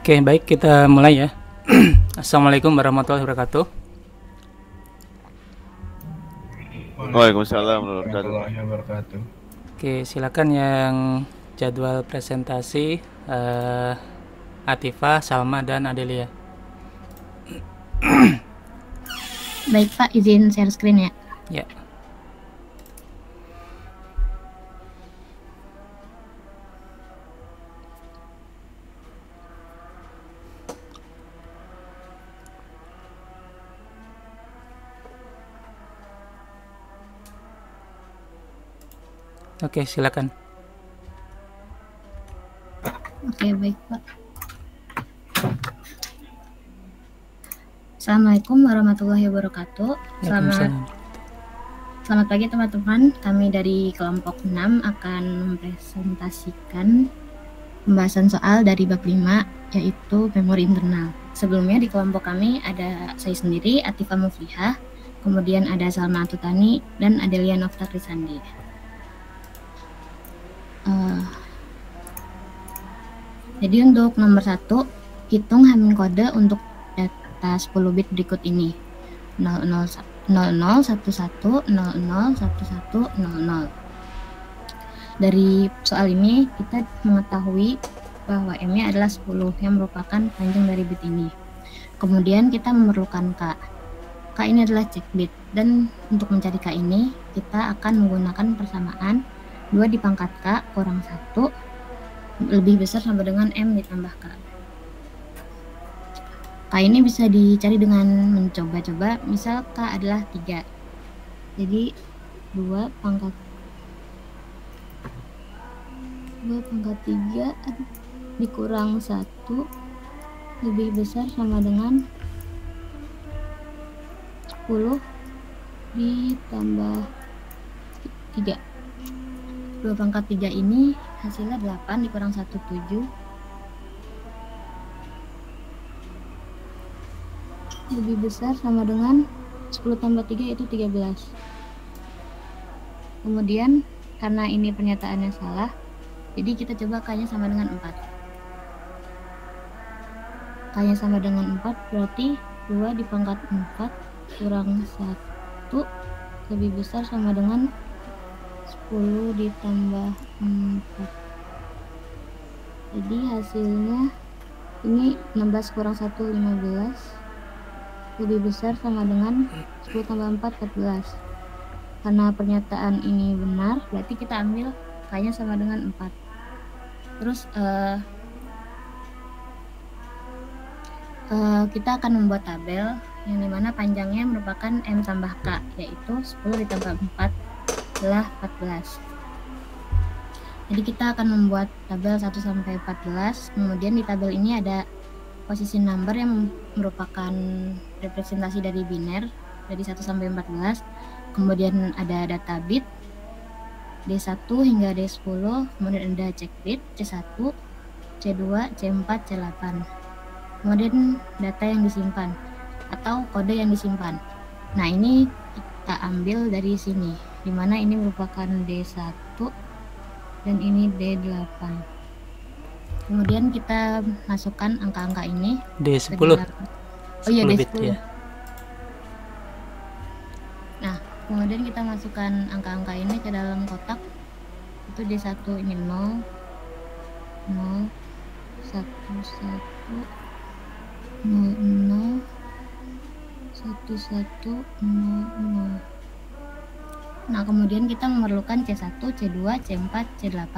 Oke, baik, kita mulai ya. Assalamualaikum warahmatullahi wabarakatuh. Waalaikumsalam warahmatullahi wabarakatuh. Oke, silakan yang jadwal presentasi Atifah, Salma, dan Adelia. Baik Pak, izin share screen ya. Ya. Oke, silakan. Oke, baik Pak. Assalamualaikum warahmatullahi wabarakatuh. Selamat pagi teman-teman. Kami dari kelompok 6 akan mempresentasikan pembahasan soal dari bab 5, yaitu memori internal. Sebelumnya di kelompok kami ada saya sendiri, Atifah Muflihah, kemudian ada Salma Atutani, dan Adelia Nofta Krisandi. Jadi untuk nomor 1, hitung hamin kode untuk data 10 bit berikut ini. 001100001100. Dari soal ini kita mengetahui bahwa M-nya adalah 10 yang merupakan panjang dari bit ini. Kemudian kita memerlukan K. K ini adalah cek bit, dan untuk mencari K ini kita akan menggunakan persamaan 2 di pangkat K kurang 1 lebih besar sama dengan M ditambah K. K ini bisa dicari dengan mencoba-coba, misal K adalah 3. Jadi 2 pangkat 3 dikurang 1 lebih besar sama dengan 10 ditambah 3. 2 pangkat 3 ini hasilnya 8 dikurang 1, 7. Lebih besar sama dengan 10 tambah 3 itu 13. Kemudian karena ini pernyataannya salah, jadi kita coba K-nya sama dengan 4. K-nya sama dengan 4 berarti 2 di pangkat 4 kurang 1 lebih besar sama dengan 10 ditambah 4. Jadi hasilnya ini 16 kurang 1, 15. Lebih besar sama dengan 10 tambah 4, 14. Karena pernyataan ini benar, berarti kita ambil K-nya sama dengan 4. Terus kita akan membuat tabel yang dimana panjangnya merupakan M tambah K, yaitu 10 ditambah 4 adalah 14. Jadi kita akan membuat tabel 1 sampai 14. Kemudian di tabel ini ada posisi number yang merupakan representasi dari biner dari 1 sampai 14. Kemudian ada data bit D1 hingga D10, kemudian ada check bit C1, C2, C4, C8. Kemudian data yang disimpan atau kode yang disimpan. Nah, ini kita ambil dari sini, dimana ini merupakan D1 dan ini D8. Kemudian kita masukkan angka-angka ini D10. Oh iya, bit D10. ya. Nah, kemudian kita masukkan angka-angka ini ke dalam kotak. Itu D1 ini 0 0 1 1 0 0 1 1 0 0. Nah, kemudian kita memerlukan C1, C2, C4, C8.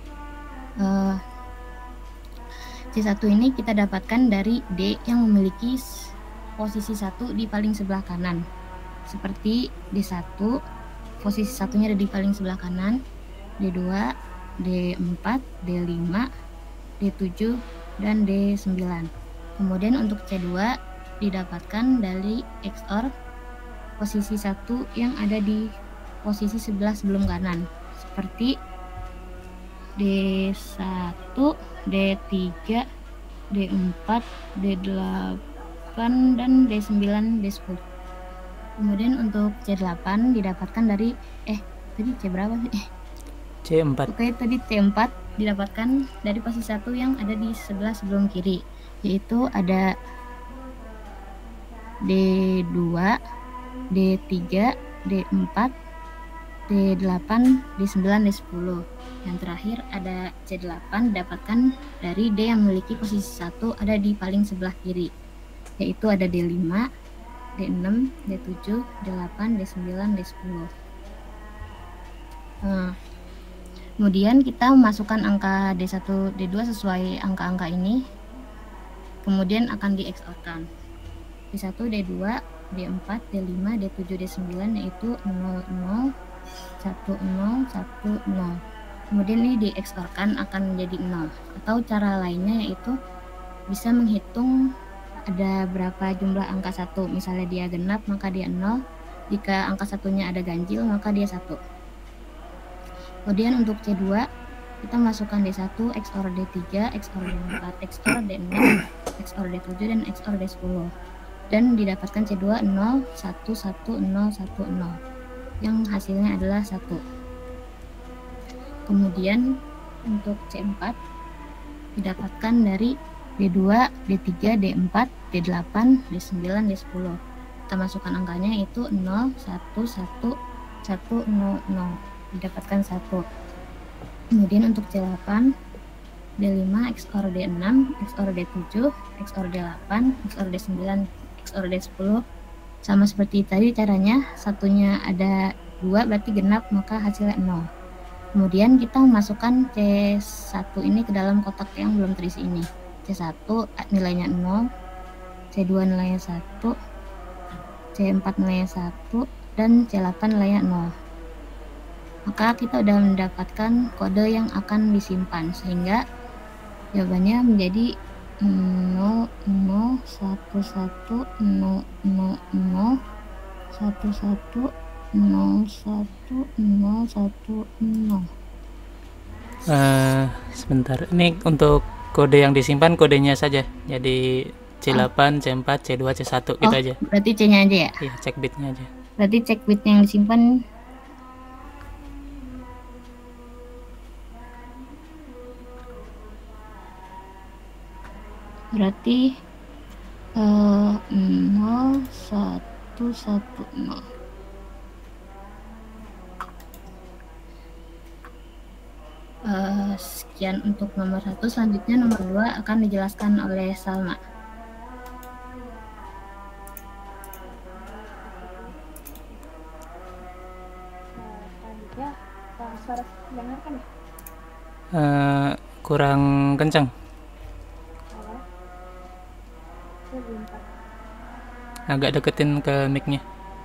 C1 ini kita dapatkan dari D yang memiliki posisi 1 di paling sebelah kanan. Seperti D1, posisi satunya ada di paling sebelah kanan, D2, D4, D5, D7, dan D9. Kemudian untuk C2 didapatkan dari XOR posisi 1 yang ada di posisi sebelah sebelum kanan, seperti D1, D3, D4, D8, dan D9, D10. Kemudian untuk C8 didapatkan dari tadi C berapa sih? C4. Oke, tadi C4 didapatkan dari posisi 1 yang ada di sebelah sebelum kiri, yaitu ada D2, D3, D4, D8, D9, D10. Yang terakhir ada C8 didapatkan dari D yang memiliki posisi 1 ada di paling sebelah kiri, yaitu ada D5, D6, D7, D8, D9, D10. Kemudian kita memasukkan angka D1, D2 sesuai angka-angka ini, kemudian akan di XOR-kan. D1, D2, D4, D5, D7, D9 yaitu 0, 0, 1, 0, 1, 0. Kemudian ini di XOR-kan akan menjadi 0. Atau cara lainnya yaitu bisa menghitung ada berapa jumlah angka 1. Misalnya dia genap maka dia 0. Jika angka satunya ada ganjil maka dia 1. Kemudian untuk C2 kita masukkan D1 XOR D3, XOR D4, XOR D6, XOR D7 dan XOR D10. Dan didapatkan C2 0, 1, 1, 0, 1, 0. Yang hasilnya adalah 1. Kemudian untuk C4 didapatkan dari D2, D3, D4, D8, D9, D10. Kita masukkan angkanya yaitu 0, 1, 1, 1, 0, 0. Didapatkan 1. Kemudian untuk C8 D5 XOR D6 XOR D7 XOR D8 XOR D9 XOR D10 sama seperti tadi caranya, satunya ada 2 berarti genap maka hasilnya 0. Kemudian kita memasukkan C1 ini ke dalam kotak yang belum terisi ini. C1 nilainya 0, C2 nilainya 1, C4 nilainya 1 dan C8 nilainya 0. Maka kita sudah mendapatkan kode yang akan disimpan sehingga jawabannya menjadi 0, 0, 1, 1, 0, 0, 0, 1, 1, 0, 1, 0, 1, 0. Sebentar, ini untuk kode yang disimpan kodenya saja, jadi C8, C4, C2, C1 gitu aja. Berarti C-nya aja ya? Iya, cek bitnya aja. Berarti cek bit yang disimpan berarti 0, 1, 1, 0. Sekian untuk nomor 1. Selanjutnya nomor 2 akan dijelaskan oleh Salma. Selanjutnya suara dengarkan ya? Kurang kencang. Agak deketin ke mic-nya.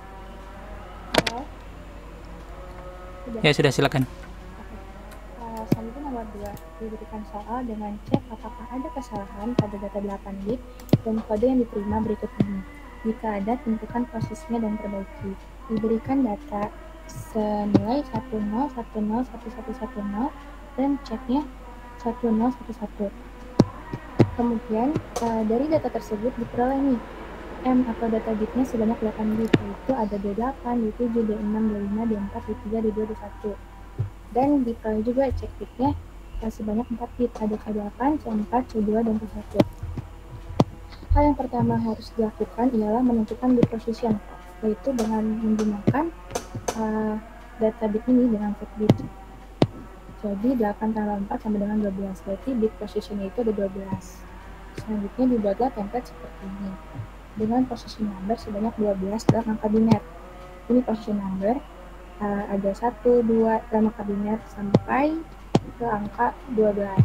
Ya sudah, silakan. Selanjutnya nomor 2 diberikan soal dengan cek apakah ada kesalahan pada data 8 bit dan kode yang diterima berikut ini. Jika ada, tentukan posisinya dan perbaiki. Diberikan data senilai 10, 10, 1110 dan ceknya 1011. Kemudian dari data tersebut diperoleh nih M atau data bitnya sebanyak 8 bit, yaitu ada D8, D7, D6, D5, D4, D3, D2, D1. Dan diperoleh juga cek bitnya sebanyak 4 bit, ada C8, C4, C2, dan C1. Hal yang pertama harus dilakukan ialah menentukan bit position, yaitu dengan menggunakan data bit ini dengan cek bit. Jadi 8 tambah 4 sama dengan 12, berarti bit positionnya itu ada 12. Selanjutnya dibuatlah template seperti ini dengan position number sebanyak 12 dalam angka biner. Ini position number ada 1, 2 dalam angka biner sampai ke angka 12.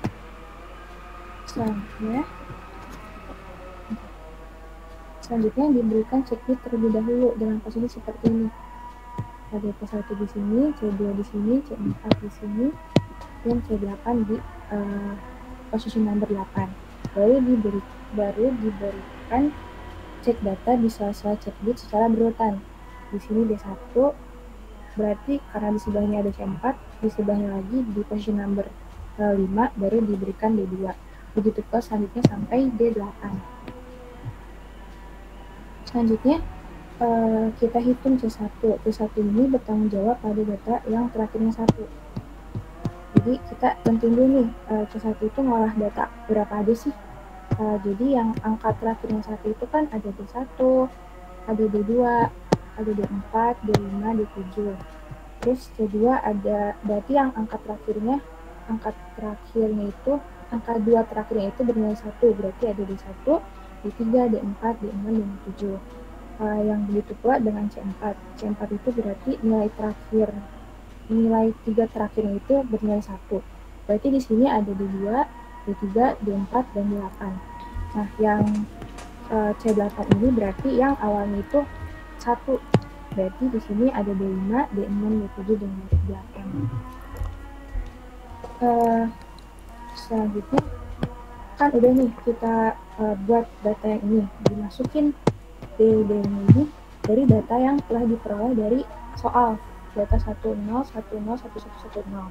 Selanjutnya diberikan cek bit terlebih dahulu dengan posisi seperti ini. Ada C1 di sini, C2 di sini, C4 di sini, dan C8 di posisi number 8. Baru diberikan cek data di sela-sela cek bit secara berurutan. Di sini D1, berarti karena di sebelahnya ada C4, di sebelahnya lagi di posisi number 5 baru diberikan D2. Begitu pula selanjutnya sampai D8. Selanjutnya kita hitung C1. C1 ini bertanggung jawab pada data yang terakhirnya 1. Jadi Jadi kita tentuin dulu nih, C1 itu ngolah data berapa aja sih? Jadi yang angka terakhirnya 1 itu kan ada D1, ada D2, ada D4, D5, D7. Terus C2 ada, berarti yang angka terakhirnya itu, angka 2 terakhirnya itu bernilai 1, berarti ada D1, D3, D4, D6, D7. Yang begitu pula dengan C4. C4 itu berarti nilai 3 terakhirnya itu bernilai 1. Berarti di sini ada D2, D3, D4, dan D8. Nah, yang C8 ini berarti yang awalnya itu 1. Berarti di sini ada D5, D6, D7, dan D8. Selanjutnya kan udah nih kita buat data yang ini, dimasukin DD ini dari data yang telah diperoleh dari soal data 10, 10, 1110.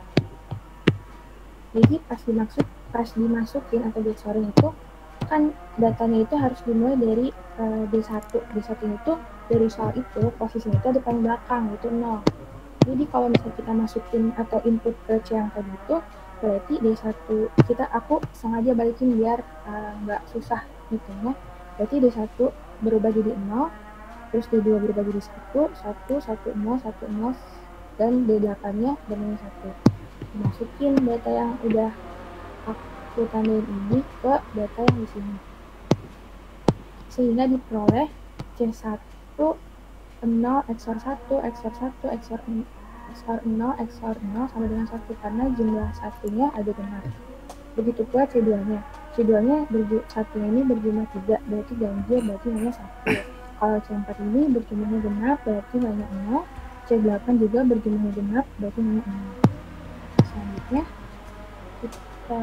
Jadi pas dimasukin atau dicoring itu kan datanya itu harus dimulai dari D1. D1 itu dari soal itu posisinya itu ada paling belakang, itu 0. Jadi kalau misalnya kita masukin atau input ke C yang tadi itu, berarti D1 aku sengaja balikin biar nggak susah hitungnya. Berarti D1 berubah jadi 0, terus D2 berubah jadi 1, 1, 1, 0, 1, 0, dan D8-nya bernilai 1. Masukin data yang udah aku tandain ini ke data yang di sini. Sehingga diperoleh C1 0 XOR 1, XOR 1, XOR 0, XOR 0 sama dengan 1 karena jumlah satunya ada benar. Begitu pula C2-nya. C2-nya satunya ini berjumlah 3, berarti ganjil, berarti nilainya 1. Kalau C4 ini berjumlahnya genap, berarti nilainya 0. C8 juga berjumlahnya genap, berarti nilainya 0. Selanjutnya, kita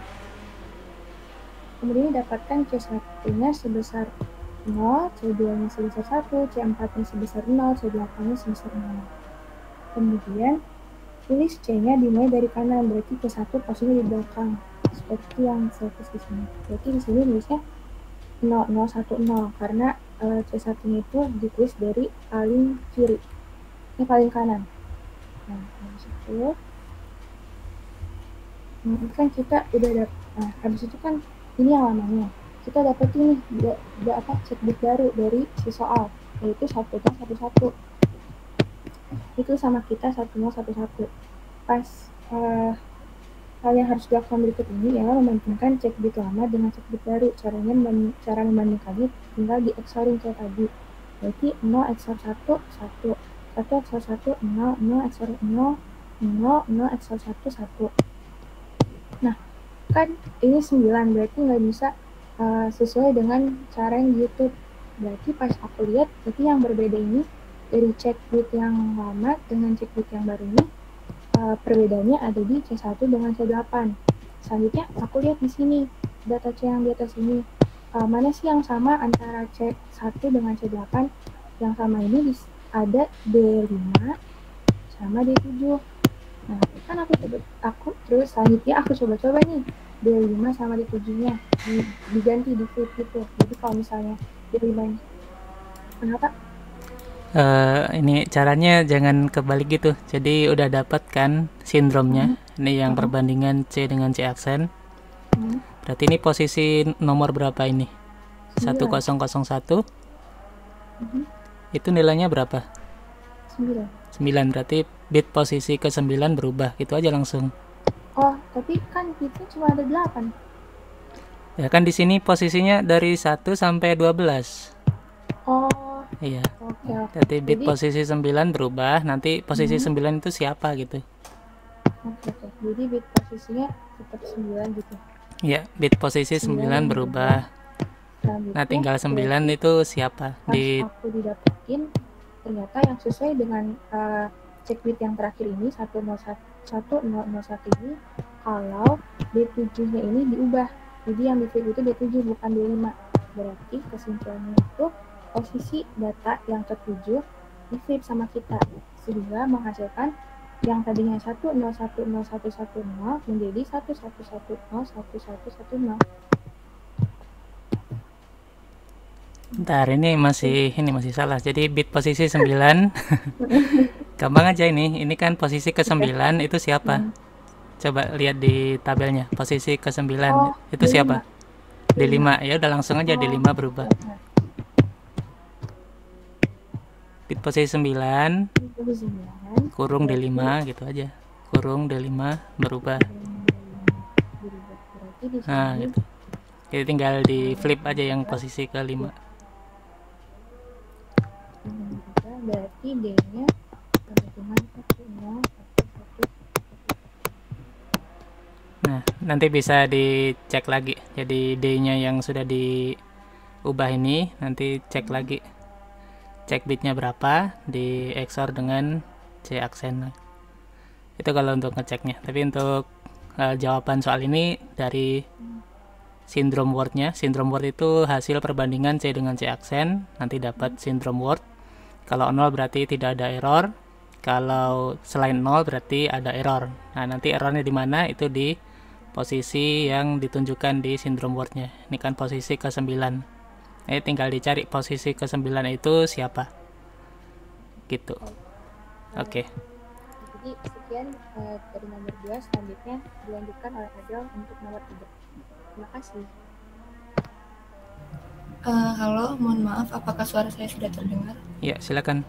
kemudian dapatkan C1-nya sebesar 0, C2-nya sebesar 1, C4-nya sebesar 0, C8-nya sebesar 0. Kemudian, tulis C-nya dimulai dari kanan, berarti C1 posisinya di belakang. Seperti yang saya tulis di sini. Berarti di sini tulisnya 0, 0, 1, 0 karena C1-nya itu ditulis dari paling kiri. Ini paling kanan. Nah, habis itu kan kita udah dapat. Nah, habis itu kan ini halamannya. Kita dapat ini checkbook baru dari si soal, yaitu 1011. Itu sama kita 1011. Pas hal yang harus dilakukan berikut ini ialah membandingkan checkbook lama dengan checkbook baru. Cara membandingkannya tinggal di XORing kayak tadi. Berarti 0 XOR 1, 1. 1 XOR 1, 0. 0 XOR 0, 0. 0 XOR 1, 1. Nah, kan ini 9, berarti nggak bisa sesuai dengan cara yang di YouTube. Berarti pas aku lihat, berarti yang berbeda ini dari checkbook yang lama dengan checkbook yang baru ini, perbedaannya ada di C1 dengan C8. Selanjutnya aku lihat di sini data C yang di atas ini, mana sih yang sama antara C1 dengan C8. Yang sama ini ada D5 sama D7. Nah, kan aku terus selanjutnya aku coba-coba nih D5 sama D7-nya diganti di flip gitu. Jadi kalau misalnya D5 kenapa? Ini caranya jangan kebalik gitu. Jadi udah dapat kan sindromnya. Ini yang perbandingan C dengan C aksen. Berarti ini posisi nomor berapa ini? 1001. Itu nilainya berapa? 9. Berarti bit posisi ke 9 berubah. Gitu aja langsung. Oh, tapi kan bitnya cuma ada 8. Ya kan di sini posisinya dari 1 sampai 12. Oh. Iya. Oke. Jadi bit posisi 9 berubah, nanti posisi 9 itu siapa gitu. Oke. Jadi bit posisinya tetap 9 gitu. Iya, bit posisi 9 berubah. Nah, tinggal 9 itu siapa? Pas aku didapetin, ternyata yang sesuai dengan check bit yang terakhir ini 1001 ini, kalau D7-nya ini diubah. Jadi yang di flip itu D7 bukan D5. Berarti kesimpulannya itu posisi data yang ketujuh di flip sama kita, sehingga menghasilkan yang tadinya 10101110 menjadi 11101110. Bentar, ini masih salah. Jadi bit posisi 9 gampang aja ini kan posisi ke 9 itu siapa? Coba lihat di tabelnya, posisi ke-9 Oh, itu D5. siapa? D5. Ya udah langsung aja D5 berubah. Di posisi 9 Posisi 9. kurung D5 gitu aja. Kurung D5 berubah. Berarti di Nah, sini gitu. Jadi tinggal di flip aja yang posisi ke-5. berarti D-nya dengan 1, 0, 1, 1. Nah, nanti bisa dicek lagi. Jadi D-nya yang sudah diubah ini nanti cek lagi. Cek bitnya berapa, di XOR dengan C aksen. Itu kalau untuk ngeceknya. Tapi untuk jawaban soal ini dari syndrome word-nya. Syndrome word itu hasil perbandingan C dengan C aksen. Nanti dapat syndrome word. Kalau 0 berarti tidak ada error. Kalau selain 0 berarti ada error. Nah, nanti errornya di mana? Itu di posisi yang ditunjukkan di syndrome word-nya. Ini kan posisi ke-9. Ini tinggal dicari posisi ke-9 itu siapa. Gitu. Oke. Jadi sekian dari nomor 2, selanjutnya dilanjutkan oleh Adel untuk nomor 3. Terima kasih. Halo, mohon maaf, apakah suara saya sudah terdengar? Ya, silakan.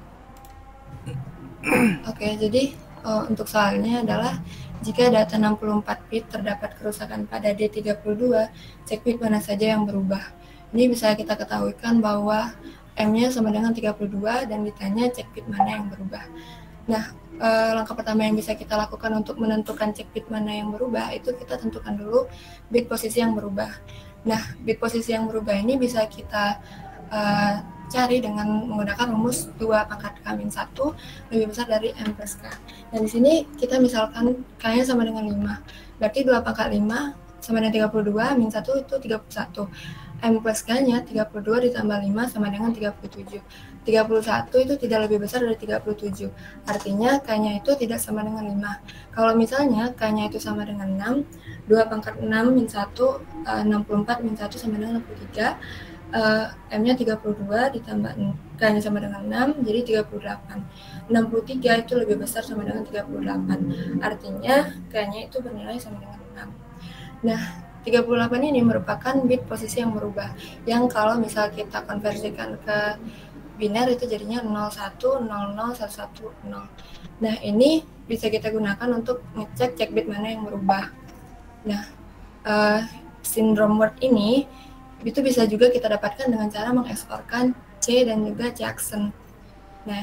Oke, jadi untuk soalnya adalah jika data 64 bit terdapat kerusakan pada D32, cek bit mana saja yang berubah. Ini bisa kita ketahuikan bahwa M-nya sama dengan 32 dan ditanya cek bit mana yang berubah. Nah, langkah pertama yang bisa kita lakukan untuk menentukan cek bit mana yang berubah itu kita tentukan dulu bit posisi yang berubah. Nah, bit posisi yang berubah ini bisa kita cari dengan menggunakan rumus 2 pangkat K-1 lebih besar dari M plus K. Dan di sini kita misalkan K-nya sama dengan 5. Berarti 2 pangkat 5 sama dengan 32, min 1 itu 31. M plus K-nya 32 ditambah 5 sama dengan 37. 31 itu tidak lebih besar dari 37. Artinya K-nya itu tidak sama dengan 5. Kalau misalnya K-nya itu sama dengan 6, 2 pangkat 6 min 1, 64 min 1 sama dengan 63. M-nya 32 ditambah K-nya sama dengan 6, jadi 38. 63 itu lebih besar sama dengan 38. Artinya K-nya itu bernilai sama dengan 6. Nah, 38 ini merupakan bit posisi yang berubah. Yang kalau misal kita konversikan ke biner itu jadinya 01, 00, 110. Nah, ini bisa kita gunakan untuk ngecek cek bit mana yang berubah. Nah, syndrome word ini itu bisa juga kita dapatkan dengan cara mengeksporkan C dan juga C aksen. Nah,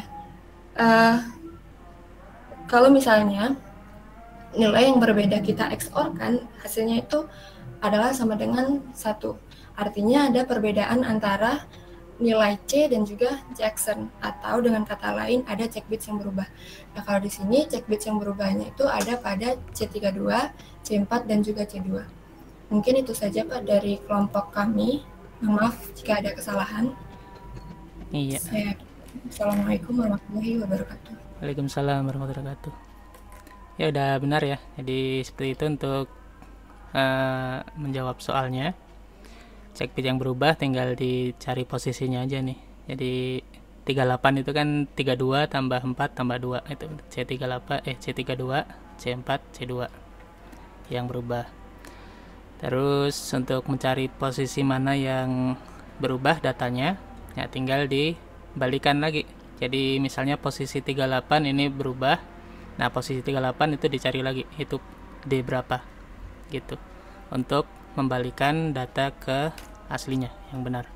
kalau misalnya nilai yang berbeda kita eksporkan, hasilnya itu adalah sama dengan 1. Artinya ada perbedaan antara nilai C dan juga C aksen, atau dengan kata lain ada check bits yang berubah. Nah, kalau di sini check bits yang berubahnya itu ada pada C32, C4 dan juga C2. Mungkin itu saja Pak dari kelompok kami. Maaf jika ada kesalahan. Iya. Assalamualaikum warahmatullahi wabarakatuh. Waalaikumsalam warahmatullahi wabarakatuh. Ya udah benar ya. Jadi seperti itu untuk menjawab soalnya. Cek bit yang berubah tinggal dicari posisinya aja nih. Jadi 38 itu kan 32 tambah 4 tambah 2 itu C32, C4, C2 yang berubah. Terus untuk mencari posisi mana yang berubah datanya, ya tinggal dibalikan lagi. Jadi misalnya posisi 38 ini berubah. Nah, posisi 38 itu dicari lagi, itu D berapa gitu. Untuk membalikan data ke aslinya yang benar.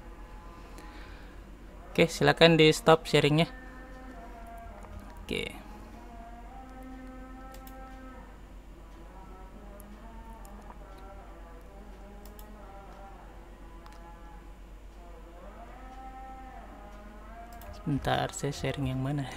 Oke, silakan di stop sharingnya. Oke. Sebentar, saya sharing yang mana?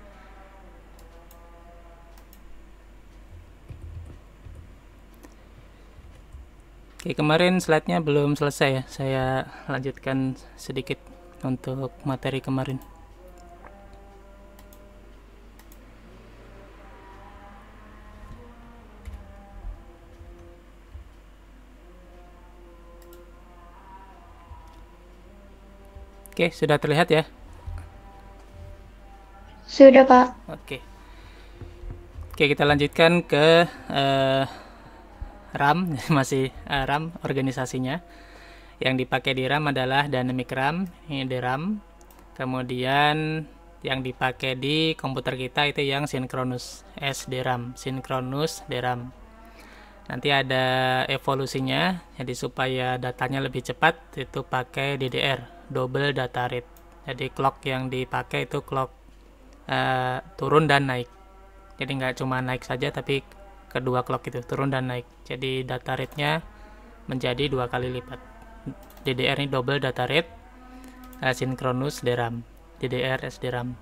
Oke, kemarin slide-nya belum selesai ya. Saya lanjutkan sedikit untuk materi kemarin. Oke, sudah terlihat ya? Sudah, Pak. Oke, kita lanjutkan ke RAM, masih RAM organisasinya. Yang dipakai di RAM adalah dynamic RAM, ini DRAM. Kemudian yang dipakai di komputer kita itu yang synchronous SDRAM, synchronous DRAM. Nanti ada evolusinya, jadi supaya datanya lebih cepat itu pakai DDR, double data rate. Jadi clock yang dipakai itu clock turun dan naik. Jadi nggak cuma naik saja, tapi kedua clock itu turun dan naik. Jadi data rate-nya menjadi 2 kali lipat. DDR ini double data rate, synchronous DRAM, DDR SDRAM.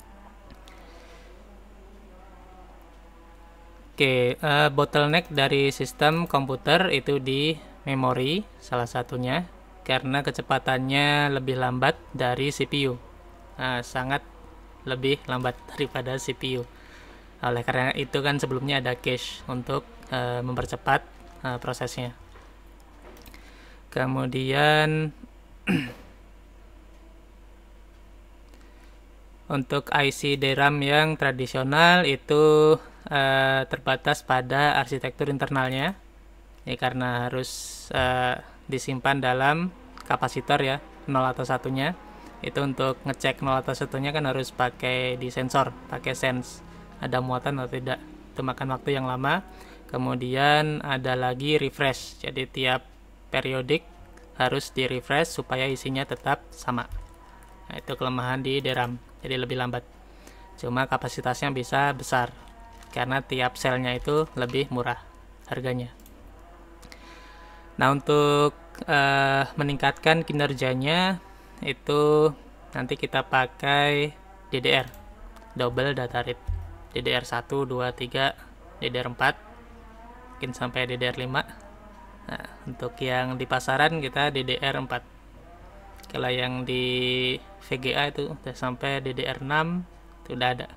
Oke, bottleneck dari sistem komputer itu di memori salah satunya, karena kecepatannya lebih lambat dari CPU, sangat lebih lambat daripada CPU. Oleh karena itu kan sebelumnya ada cache untuk mempercepat prosesnya. Kemudian untuk IC DRAM yang tradisional itu terbatas pada arsitektur internalnya, ini karena harus disimpan dalam kapasitor ya, 0 atau 1-nya. Itu untuk ngecek 0 atau 1-nya kan harus pakai di sensor, pakai sense ada muatan atau tidak, itu makan waktu yang lama. Kemudian ada lagi refresh, jadi tiap periodik harus di refresh supaya isinya tetap sama. Nah, itu kelemahan di DRAM, jadi lebih lambat. Cuma kapasitasnya bisa besar karena tiap selnya itu lebih murah harganya. Nah, untuk meningkatkan kinerjanya itu nanti kita pakai DDR, double data rate, DDR 1, 2, 3, DDR 4, mungkin sampai DDR 5. Nah, untuk yang di pasaran kita DDR 4. Kalau yang di VGA itu udah sampai DDR 6, itu udah ada.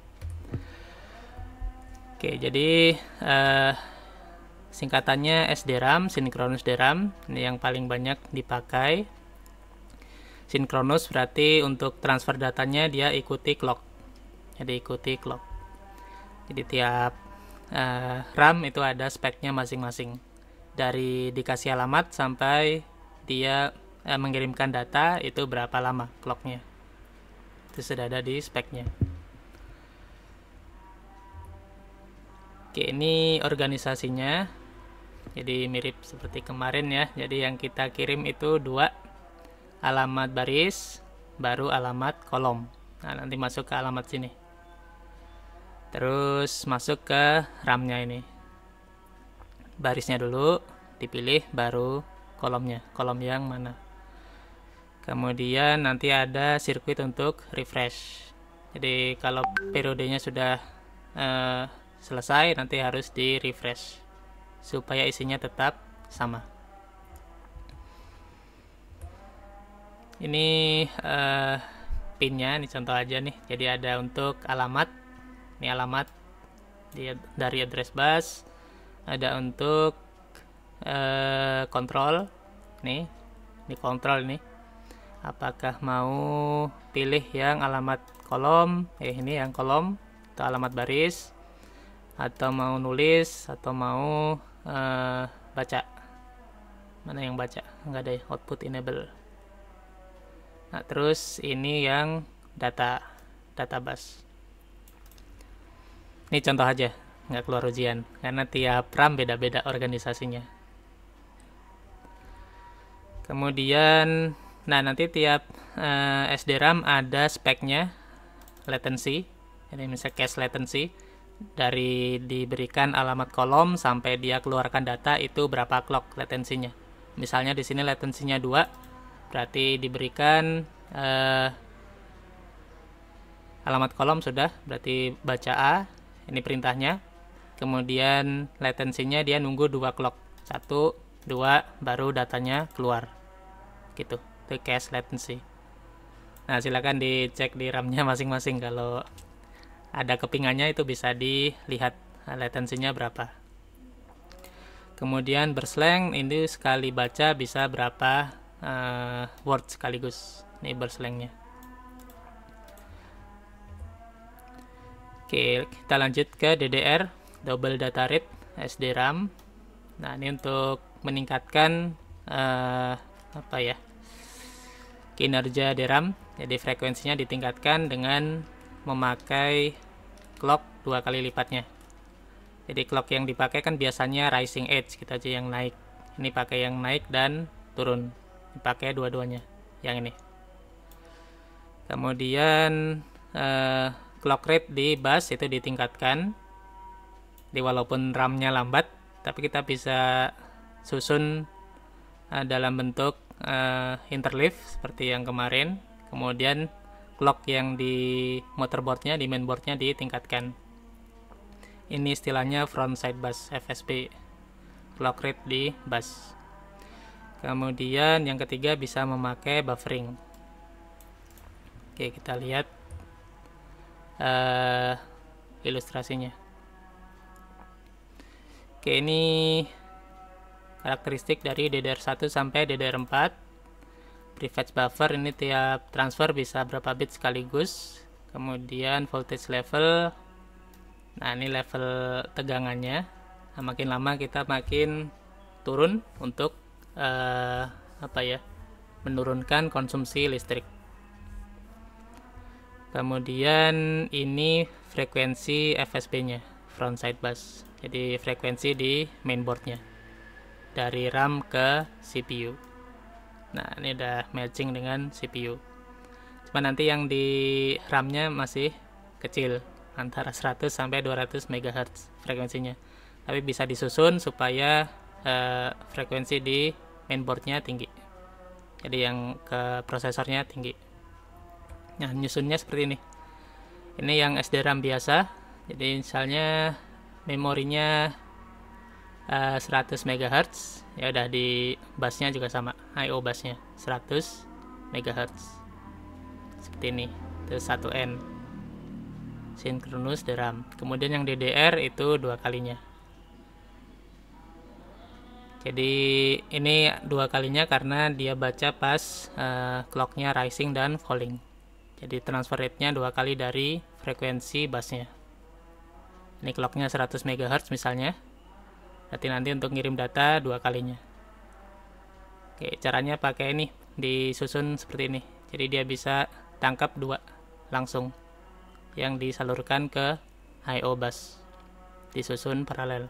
Oke, jadi singkatannya SDRAM, synchronous DRAM, ini yang paling banyak dipakai. Synchronous berarti untuk transfer datanya dia ikuti clock, jadi ikuti clock. Jadi tiap RAM itu ada speknya masing-masing, dari dikasih alamat sampai dia mengirimkan data itu berapa lama clocknya, itu sudah ada di speknya. Oke, ini organisasinya, jadi mirip seperti kemarin ya. Jadi yang kita kirim itu 2 alamat baris baru alamat kolom. Nah, nanti masuk ke alamat sini, terus masuk ke RAM-nya. Ini barisnya dulu dipilih, baru kolomnya, kolom yang mana. Kemudian nanti ada sirkuit untuk refresh. Jadi kalau periodenya sudah selesai, nanti harus di refresh supaya isinya tetap sama. Ini pinnya, ini contoh aja nih. Jadi ada untuk alamat, ini alamat dari address bus. Ada untuk kontrol, nih ini kontrol ini. Apakah mau pilih yang alamat kolom, ini yang kolom atau alamat baris, atau mau nulis, atau mau baca. Mana yang baca? Enggak ada ya, output enable. Nah, terus ini yang data bus. Ini contoh aja, nggak keluar ujian karena tiap RAM beda-beda organisasinya. Kemudian nanti tiap SDRAM ada speknya, latency. Jadi misalnya cache latency, dari diberikan alamat kolom sampai dia keluarkan data itu berapa clock latensinya. Misalnya di sini latensinya 2, berarti diberikan alamat kolom sudah, berarti baca A, ini perintahnya. Kemudian latensinya dia nunggu 2 clock, 1, 2, baru datanya keluar. Gitu, itu cache latency. Nah, silakan dicek di RAM-nya masing-masing, kalau ada kepingannya itu bisa dilihat latensinya berapa. Kemudian berslang, ini sekali baca bisa berapa word sekaligus. Ini berslangnya. Oke, kita lanjut ke DDR, double data rate, SDRAM. Nah, ini untuk meningkatkan apa ya, kinerja DRAM. Jadi frekuensinya ditingkatkan dengan memakai clock 2 kali lipatnya. Jadi clock yang dipakai kan biasanya rising edge, kita aja yang naik. Ini pakai yang naik dan turun, dipakai dua-duanya yang ini. Kemudian clock rate di bus itu ditingkatkan. Jadi walaupun RAM-nya lambat, tapi kita bisa susun dalam bentuk interleave seperti yang kemarin. Kemudian clock yang di motherboardnya, di mainboardnya ditingkatkan. Ini istilahnya frontside bus, FSB, clock rate di bus. Kemudian yang ketiga bisa memakai buffering. Oke, kita lihat ilustrasinya. Oke, ini karakteristik dari DDR1 sampai DDR4. Prefetch buffer ini tiap transfer bisa berapa bit sekaligus. Kemudian voltage level. Nah, ini level tegangannya. Nah, makin lama kita makin turun untuk apa ya, menurunkan konsumsi listrik. Kemudian ini frekuensi FSB-nya, frontside bus. Jadi frekuensi di mainboardnya dari RAM ke CPU. Nah, ini udah matching dengan CPU. Cuma nanti yang di RAM-nya masih kecil, antara 100 sampai 200 MHz frekuensinya. Tapi bisa disusun supaya frekuensi di mainboardnya tinggi. Jadi yang ke prosesornya tinggi. Nah, nyusunnya seperti ini. Ini yang SDRAM biasa. Jadi misalnya memorinya 100 MHz, ya udah di busnya juga sama, I/O busnya 100 MHz. Seperti ini. Itu 1N. Synchronous DRAM. Kemudian yang DDR itu 2 kalinya. Jadi ini 2 kalinya karena dia baca pas clocknya rising dan falling. Jadi transfer rate-nya 2 kali dari frekuensi busnya. Ini clocknya 100 MHz misalnya. Berarti nanti untuk ngirim data 2 kalinya. Oke, caranya pakai ini, disusun seperti ini. Jadi dia bisa tangkap 2 langsung yang disalurkan ke I/O bus. Disusun paralel.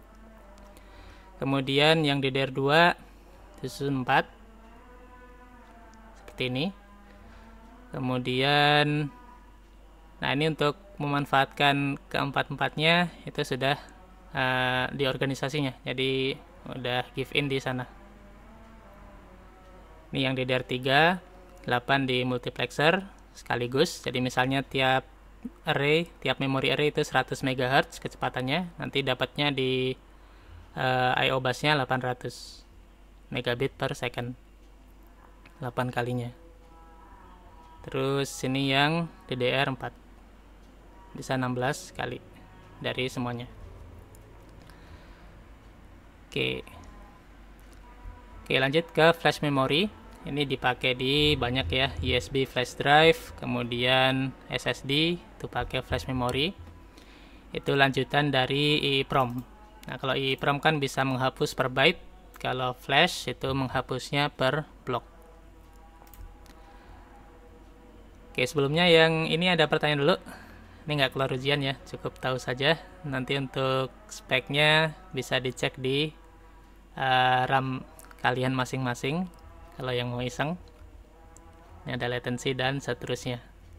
Kemudian yang DDR2 disusun 4. Seperti ini. Kemudian nah, ini untuk memanfaatkan keempat-empatnya itu sudah di organisasinya. Jadi udah give in di sana. Ini yang DDR3 8 di multiplexer sekaligus. Jadi misalnya tiap memori array itu 100 MHz kecepatannya, nanti dapatnya di I/O busnya 800 megabit per second, 8 kalinya. Terus sini yang DDR4 bisa 16 kali dari semuanya. Oke, lanjut ke flash memory. Ini dipakai di banyak ya, USB flash drive, kemudian SSD itu pakai flash memory. Itu lanjutan dari EEPROM. Nah, kalau EEPROM kan bisa menghapus per byte, kalau flash itu menghapusnya per blok. Oke, sebelumnya yang ini ada pertanyaan dulu. Ini nggak keluar ujian ya, cukup tahu saja. Nanti untuk speknya bisa dicek di RAM kalian masing-masing kalau yang mau iseng. Ini ada latency dan seterusnya.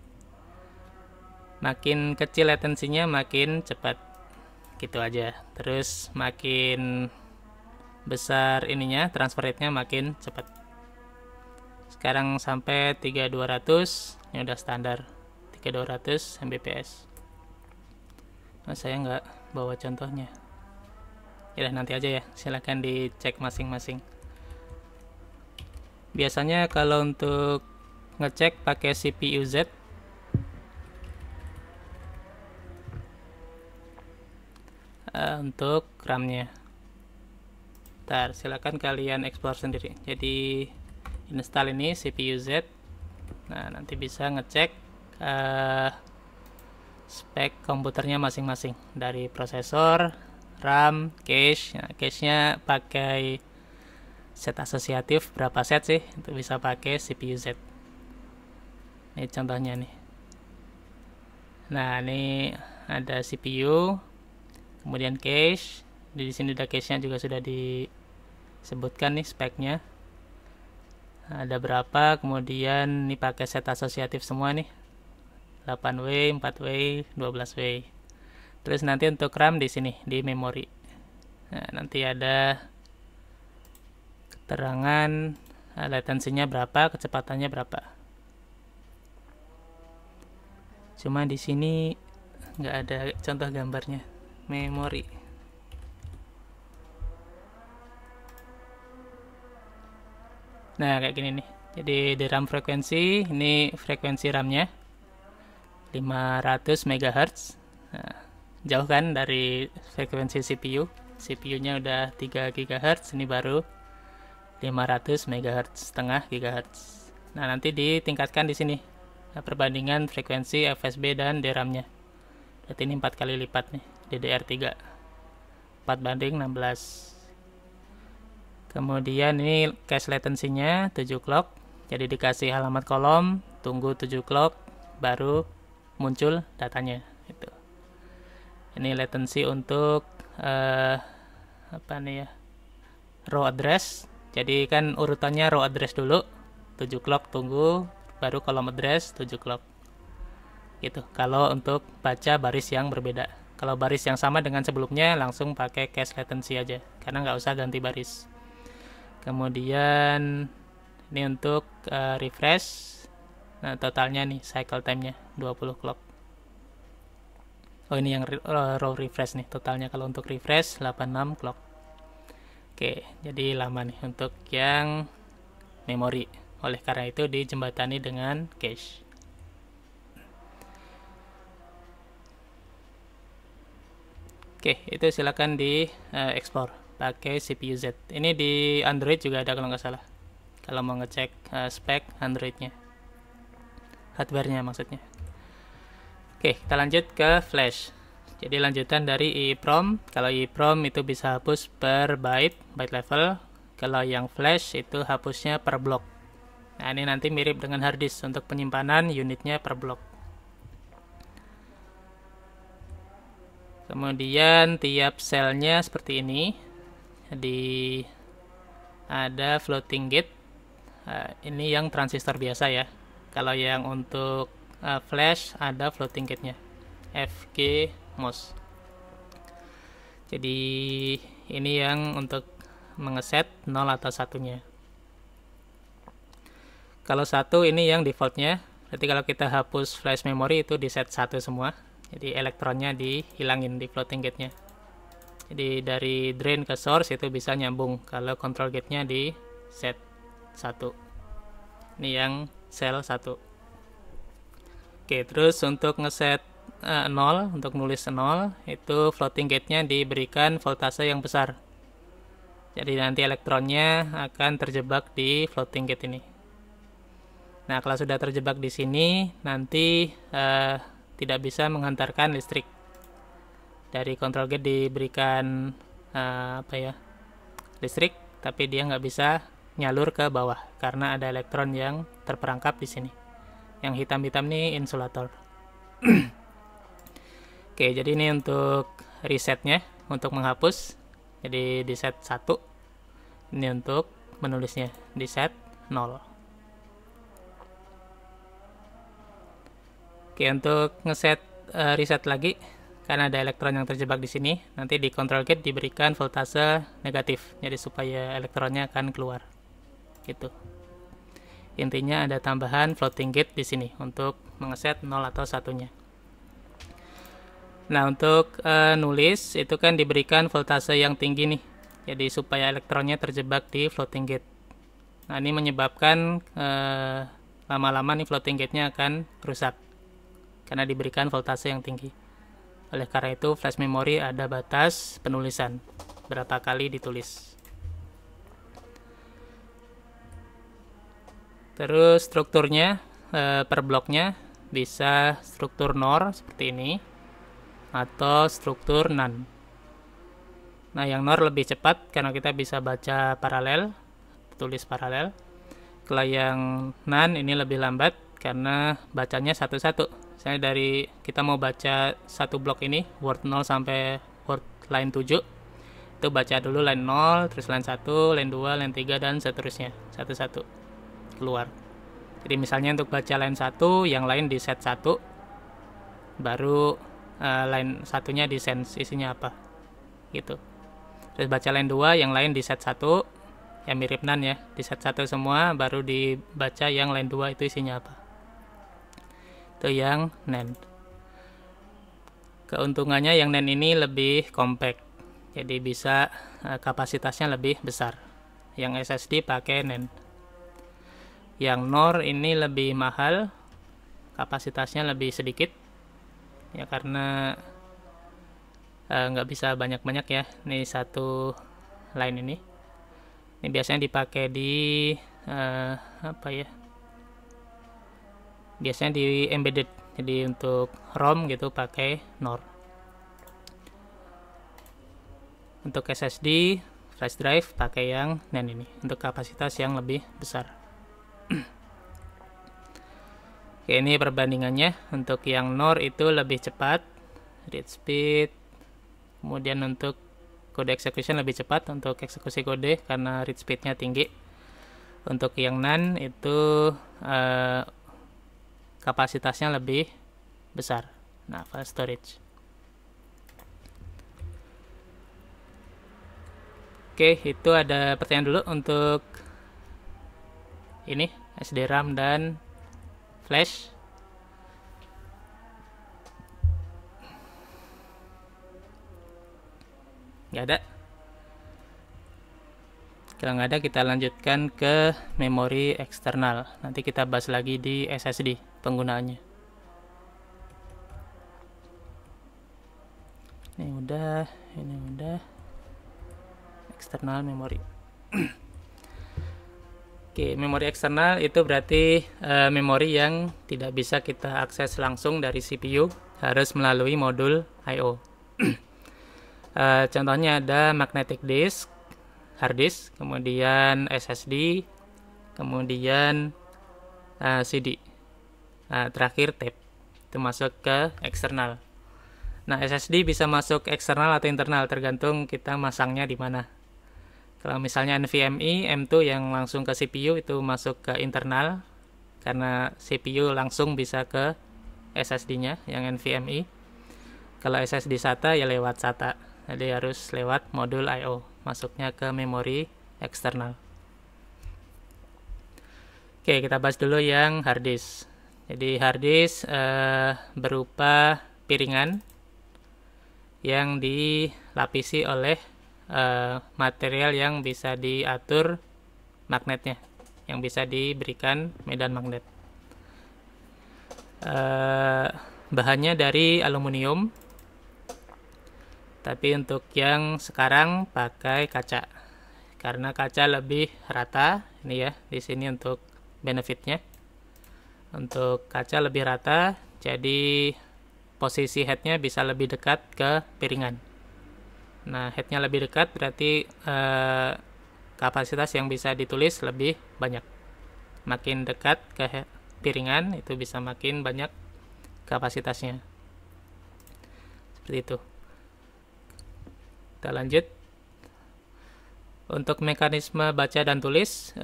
Makin kecil latensinya makin cepat, gitu aja. Terus makin besar ininya, transfer rate-nya makin cepat. Sekarang sampai 3200, ini udah standar 3200 Mbps. Nah, saya nggak bawa contohnya. Ya nanti aja ya, silahkan dicek masing-masing. Biasanya kalau untuk ngecek pakai CPU Z. Untuk RAM-nya. Ntar silakan kalian explore sendiri. Jadi install ini CPU Z. Nah, nanti bisa ngecek spek komputernya masing-masing, dari prosesor, RAM, cache. Nah, cache-nya pakai set asosiatif berapa set sih? Itu bisa pakai CPU Z. Ini contohnya nih. Nah, ini ada CPU, kemudian cache. Di sini ada cache-nya juga sudah disebutkan nih speknya. Ada berapa, kemudian ini pakai set asosiatif semua nih. 8W, 4W, 12W. Terus nanti untuk RAM di sini di memori. Nah, nanti ada keterangan latensinya berapa, kecepatannya berapa. Cuma di sini nggak ada contoh gambarnya. Memori. Nah, kayak gini nih. Jadi di RAM frekuensi, ini frekuensi RAM-nya 500 MHz. Nah, jauh kan dari frekuensi CPU. CPU-nya udah 3 GHz, ini baru 500 MHz, setengah GHz. Nah, nanti ditingkatkan di sini. Nah, perbandingan frekuensi FSB dan DRAM-nya. Berarti ini 4 kali lipat nih, DDR3. 4:16. Kemudian ini cache latensinya 7 clock. Jadi dikasih alamat kolom, tunggu 7 clock baru muncul datanya itu. Ini latensi untuk apa nih ya? Row address. Jadi kan urutannya row address dulu, 7 clock tunggu, baru kolom address 7 clock. Gitu. Kalau untuk baca baris yang berbeda. Kalau baris yang sama dengan sebelumnya langsung pakai cache latency aja, karena nggak usah ganti baris. Kemudian ini untuk refresh. Nah, totalnya nih cycle time-nya 20 clock. Oh, ini yang row refresh nih totalnya. Kalau untuk refresh 86 clock. Oke, jadi lama nih untuk yang memori. Oleh karena itu dijembatani dengan cache. Oke, itu silakan di ekspor pakai CPU Z. Ini di Android juga ada kalau nggak salah. Kalau mau ngecek spek Androidnya, hardware-nya maksudnya. Oke, kita lanjut ke flash. Jadi lanjutan dari EEPROM. Kalau EEPROM itu bisa hapus per byte level. Kalau yang flash itu hapusnya per blok. Nah, ini nanti mirip dengan hard disk. Untuk penyimpanan unitnya per blok. Kemudian tiap selnya seperti ini. Jadi ada floating gate. Ini yang transistor biasa ya. Kalau yang untuk flash ada floating gate-nya, FG MOS. Jadi ini yang untuk mengeset 0 atau 1-nya. Kalau 1 ini yang defaultnya. Berarti kalau kita hapus flash memory itu di set 1 semua. Jadi elektronnya dihilangin di floating gate-nya. Jadi dari drain ke source itu bisa nyambung kalau control gate-nya di set 1. Ini yang sel 1. Oke, terus untuk ngeset 0, untuk nulis 0, itu floating gate-nya diberikan voltase yang besar. Jadi nanti elektronnya akan terjebak di floating gate ini. Nah, kalau sudah terjebak di sini, nanti tidak bisa menghantarkan listrik. Dari control gate diberikan listrik, tapi dia nggak bisa nyalur ke bawah karena ada elektron yang terperangkap di sini. Yang hitam-hitam ini insulator. Oke, jadi ini untuk resetnya, untuk menghapus. Jadi di set 1. Ini untuk menulisnya di set 0. Oke, untuk ngeset reset lagi, karena ada elektron yang terjebak di sini, nanti di control gate diberikan voltase negatif, jadi supaya elektronnya akan keluar. Gitu. Intinya ada tambahan floating gate di sini untuk mengeset 0 atau 1-nya. Nah, untuk nulis itu kan diberikan voltase yang tinggi nih. Jadi supaya elektronnya terjebak di floating gate. Nah, ini menyebabkan lama-lama nih floating gate-nya akan rusak karena diberikan voltase yang tinggi. Oleh karena itu flash memory ada batas penulisan, berapa kali ditulis. Terus strukturnya per bloknya bisa struktur NOR seperti ini atau struktur NAND. Nah, yang NOR lebih cepat karena kita bisa baca paralel, tulis paralel. Kalau yang NaN ini lebih lambat karena bacanya satu-satu. Misalnya dari kita mau baca satu blok ini, word 0 sampai word line 7, itu baca dulu line 0, terus line 1, line 2, line 3, dan seterusnya, satu-satu keluar. Jadi misalnya untuk baca line 1, yang lain di set 1, baru line satunya di sense isinya apa gitu. Terus baca line 2, yang lain di set 1, ya mirip NaN ya, di set 1 semua, baru dibaca yang line 2 itu isinya apa. Itu yang NaN. Keuntungannya yang NaN ini lebih compact, jadi bisa kapasitasnya lebih besar. Yang SSD pakai NaN. Yang NOR ini lebih mahal, kapasitasnya lebih sedikit, ya karena nggak bisa banyak-banyak ya. Ini satu line ini biasanya dipakai di apa ya, biasanya di embedded, jadi untuk ROM gitu pakai NOR. Untuk SSD flash drive pakai yang NaN ini untuk kapasitas yang lebih besar. Oke, ini perbandingannya. Untuk yang NOR itu lebih cepat read speed, kemudian untuk kode execution lebih cepat untuk eksekusi kode karena read speednya tinggi. Untuk yang NaN itu kapasitasnya lebih besar, nah file storage. Oke, itu ada pertanyaan dulu untuk ini SDRAM dan flash. Nggak ada. Kalau nggak ada, kita lanjutkan ke memori eksternal. Nanti kita bahas lagi di SSD penggunaannya. Ini udah. Eksternal memori. Oke, memori eksternal itu berarti memori yang tidak bisa kita akses langsung dari CPU, harus melalui modul I/O. Contohnya ada magnetic disk, hard disk, kemudian SSD, kemudian CD, terakhir tape. Itu masuk ke eksternal. Nah, SSD bisa masuk eksternal atau internal, tergantung kita masangnya di mana. Kalau misalnya NVMe M2 yang langsung ke CPU itu masuk ke internal, karena CPU langsung bisa ke SSD-nya yang NVMe. Kalau SSD SATA ya lewat SATA, jadi harus lewat modul I/O, masuknya ke memori eksternal. Oke, kita bahas dulu yang hard disk. Jadi hard disk berupa piringan yang dilapisi oleh material yang bisa diatur magnetnya, yang bisa diberikan medan magnet. Bahannya dari aluminium, tapi untuk yang sekarang pakai kaca, karena kaca lebih rata. Ini ya, di sini untuk benefitnya, untuk kaca lebih rata, jadi posisi headnya bisa lebih dekat ke piringan. Nah, headnya lebih dekat berarti kapasitas yang bisa ditulis lebih banyak. Makin dekat ke piringan itu bisa makin banyak kapasitasnya. Seperti itu. Kita lanjut. Untuk mekanisme baca dan tulis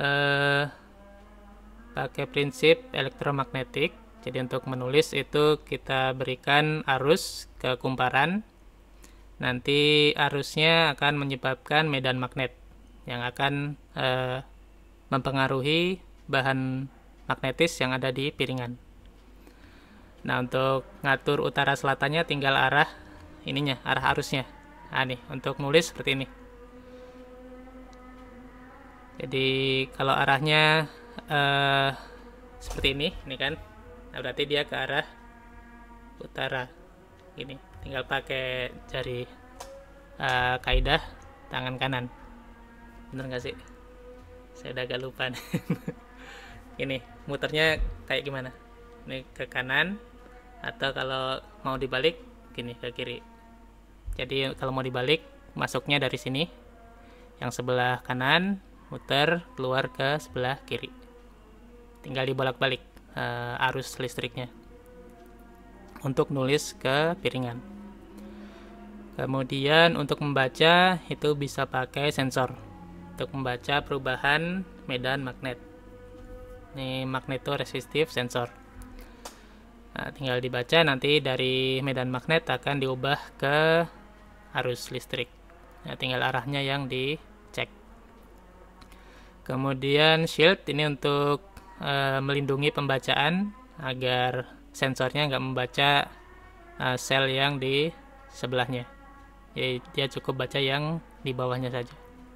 pakai prinsip elektromagnetik. Jadi untuk menulis itu kita berikan arus ke kumparan. Nanti arusnya akan menyebabkan medan magnet yang akan mempengaruhi bahan magnetis yang ada di piringan. Nah, untuk ngatur utara selatannya tinggal arah ininya, arah arusnya. Nah, nih untuk nulis seperti ini. Jadi kalau arahnya seperti ini kan. Nah, berarti dia ke arah utara. Gini, tinggal pakai jari kaidah tangan kanan. Bener nggak sih? Saya udah agak lupa. Ini muternya kayak gimana? Ini ke kanan, atau kalau mau dibalik gini ke kiri. Jadi kalau mau dibalik masuknya dari sini, yang sebelah kanan muter keluar ke sebelah kiri, tinggal dibolak-balik arus listriknya untuk nulis ke piringan. Kemudian untuk membaca itu bisa pakai sensor untuk membaca perubahan medan magnet. Ini magnetoresistive sensor. Nah, tinggal dibaca, nanti dari medan magnet akan diubah ke arus listrik. Nah, tinggal arahnya yang dicek. Kemudian shield ini untuk melindungi pembacaan agar sensornya nggak membaca sel yang di sebelahnya. Jadi dia cukup baca yang di bawahnya saja.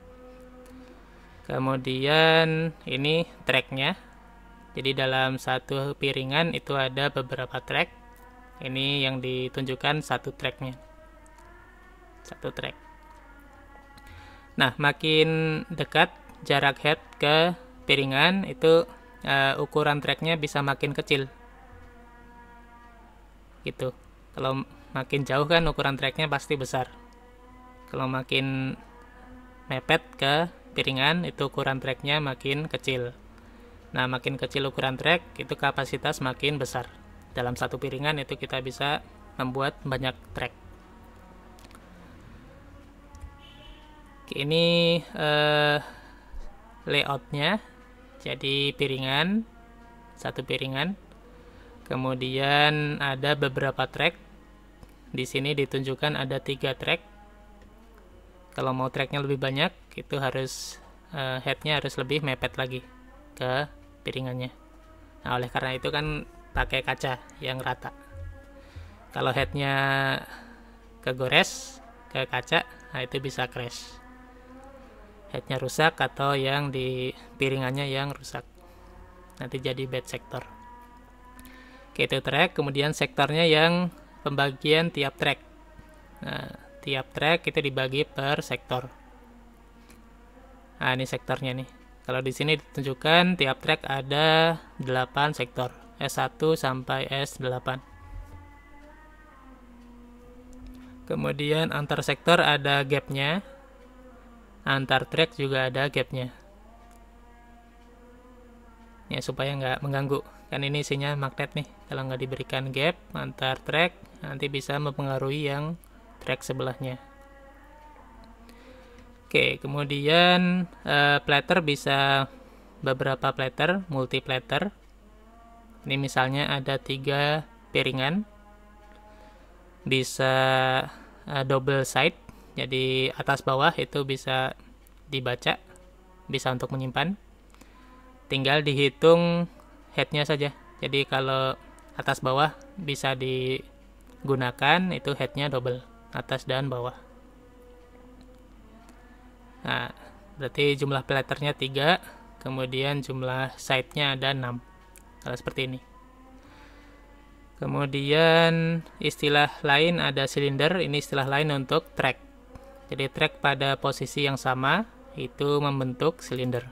Kemudian ini tracknya. Jadi dalam satu piringan itu ada beberapa track. Ini yang ditunjukkan satu tracknya. Satu track. Nah, makin dekat jarak head ke piringan itu ukuran tracknya bisa makin kecil. Gitu. Kalau makin jauh kan ukuran tracknya pasti besar. Kalau makin mepet ke piringan itu ukuran tracknya makin kecil. Nah, makin kecil ukuran track itu kapasitas makin besar. Dalam satu piringan itu kita bisa membuat banyak track. Oke, ini layoutnya. Jadi piringan, satu piringan. Kemudian ada beberapa track. Di sini ditunjukkan ada 3 track. Kalau mau tracknya lebih banyak, itu harus headnya harus lebih mepet lagi ke piringannya. Nah, oleh karena itu kan pakai kaca yang rata. Kalau headnya kegores ke kaca, nah itu bisa crash. Headnya rusak atau yang di piringannya yang rusak. Nanti jadi bad sector. Oke, itu track. Kemudian sektornya yang pembagian tiap track. Nah, tiap track itu dibagi per sektor. Nah, ini sektornya nih. Kalau di sini ditunjukkan tiap track ada 8 sektor, S1 sampai S8. Kemudian antar sektor ada gapnya, antar track juga ada gapnya. Ya, supaya nggak mengganggu. Kan ini isinya magnet nih. Kalau nggak diberikan gap antar track, nanti bisa mempengaruhi yang track sebelahnya. Oke, kemudian platter bisa beberapa platter, multi platter. Ini misalnya ada 3 piringan, bisa double side, jadi atas bawah itu bisa dibaca, bisa untuk menyimpan. Tinggal dihitung headnya saja. Jadi kalau atas bawah bisa digunakan, itu headnya double, atas dan bawah. Nah, berarti jumlah platternya 3, kemudian jumlah side-nya ada 6. Kalau seperti ini. Kemudian istilah lain ada silinder, ini istilah lain untuk track. Jadi track pada posisi yang sama itu membentuk silinder.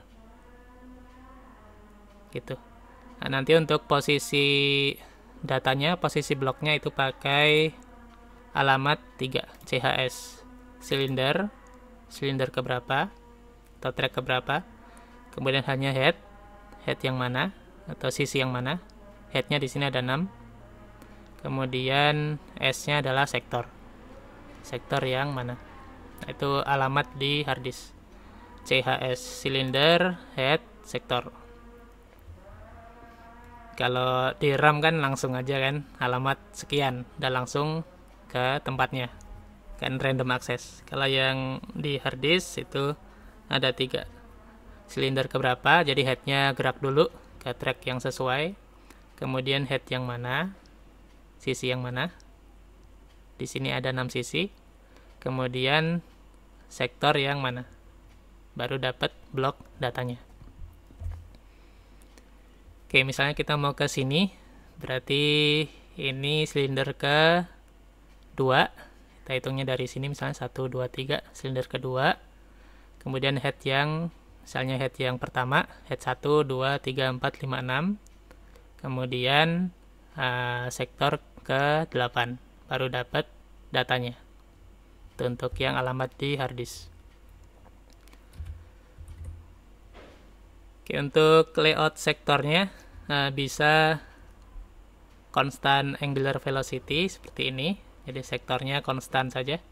Gitu. Nah, nanti untuk posisi datanya, posisi bloknya itu pakai alamat 3, CHS. Silinder keberapa atau track keberapa, kemudian hanya head yang mana atau sisi yang mana. Headnya di sini ada 6, kemudian S-nya adalah sektor yang mana. Nah, itu alamat di harddisk, CHS silinder, head, sektor. Kalau di RAM kan langsung aja kan alamat sekian dan langsung ke tempatnya, kan random access. Kalau yang di harddisk itu ada 3, silinder keberapa, jadi headnya gerak dulu ke track yang sesuai, kemudian head yang mana, sisi yang mana. Di sini ada 6 sisi, kemudian sektor yang mana, baru dapat blok datanya. Oke, misalnya kita mau ke sini, berarti ini silinder ke 2. Kita hitungnya dari sini, misalnya 1, 2, 3, silinder kedua. Kemudian head yang, misalnya head yang pertama, head 1, 2, 3, 4, 5, 6. Kemudian sektor ke 8, baru dapat datanya. Itu untuk yang alamat di harddisk. Oke, untuk layout sektornya bisa constant angular velocity seperti ini. Jadi sektornya konstan saja.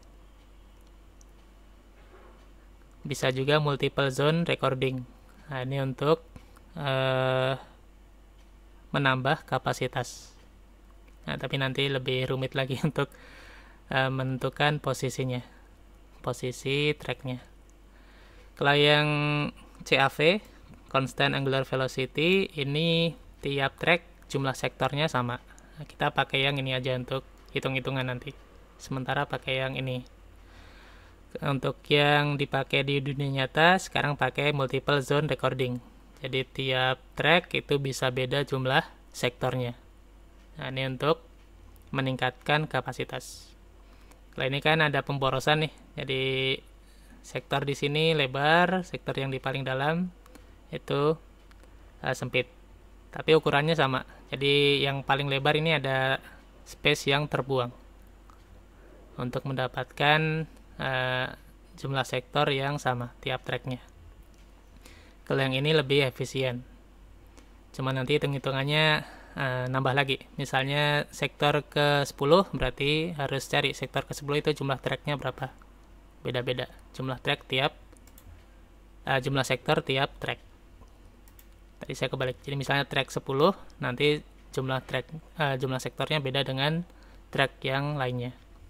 Bisa juga multiple zone recording. Nah, ini untuk menambah kapasitas. Nah, tapi nanti lebih rumit lagi untuk menentukan posisinya, posisi tracknya. Kalau yang CAV, constant angular velocity, ini tiap track jumlah sektornya sama. Nah, kita pakai yang ini aja untuk hitung-hitungan nanti. Sementara pakai yang ini. Untuk yang dipakai di dunia nyata, sekarang pakai multiple zone recording. Jadi tiap track itu bisa beda jumlah sektornya. Nah, ini untuk meningkatkan kapasitas. Kalau ini kan ada pemborosan nih. Jadi sektor di sini lebar, sektor yang di paling dalam itu sempit. Tapi ukurannya sama. Jadi yang paling lebar ini ada space yang terbuang untuk mendapatkan jumlah sektor yang sama tiap tracknya. Kalau yang ini lebih efisien. Cuma nanti hitung-hitungannya nambah lagi. Misalnya sektor ke-10 berarti harus cari sektor ke-10 itu jumlah tracknya berapa. Beda-beda jumlah track tiap jumlah sektor tiap track. Tadi saya kebalik. Jadi misalnya track 10, nanti jumlah sektornya beda dengan track yang lainnya.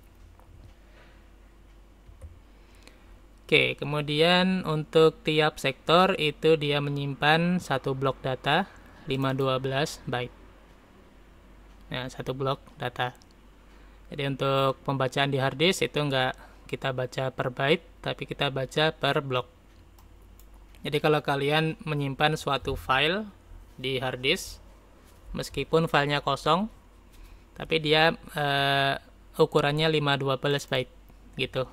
Oke, kemudian untuk tiap sektor itu dia menyimpan satu blok data 512 byte. Nah, satu blok data. Jadi untuk pembacaan di hard disk itu enggak kita baca per byte, tapi kita baca per blok. Jadi kalau kalian menyimpan suatu file di hard disk, meskipun filenya kosong, tapi dia ukurannya 512 byte gitu.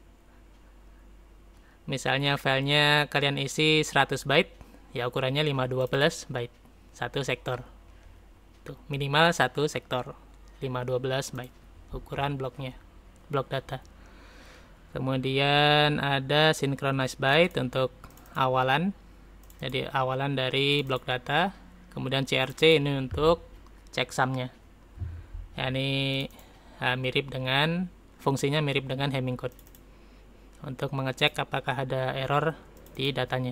Misalnya filenya kalian isi 100 byte, ya ukurannya 512 byte, satu sektor. Tuh, minimal satu sektor, 512 byte ukuran bloknya, blok data. Kemudian ada synchronize byte untuk awalan, jadi awalan dari blok data. Kemudian CRC ini untuk checksumnya. Ya, ini mirip dengan fungsinya mirip dengan Hamming code untuk mengecek apakah ada error di datanya.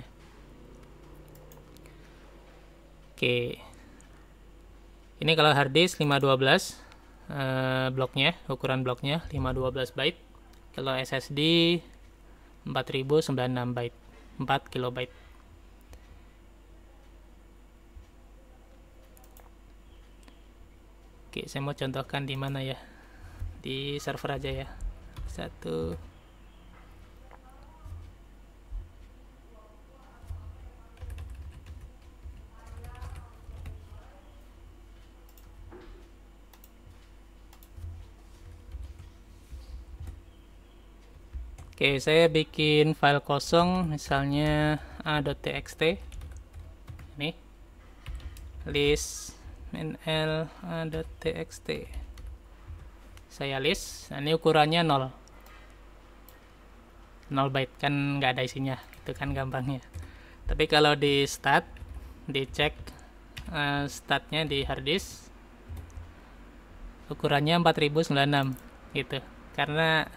Oke, ini kalau hard disk 512 bloknya, ukuran bloknya 512 byte. Kalau SSD 4096 byte, 4 kilobyte. Oke, saya mau contohkan di mana ya, di server aja ya. Satu. Oke, saya bikin file kosong, misalnya a.txt. Ini list nl a.txt. Saya list. Nah, ini ukurannya 0 byte, kan nggak ada isinya, itu kan gampangnya. Tapi kalau di stat, dicek statnya di hard disk, ukurannya 4096 gitu, karena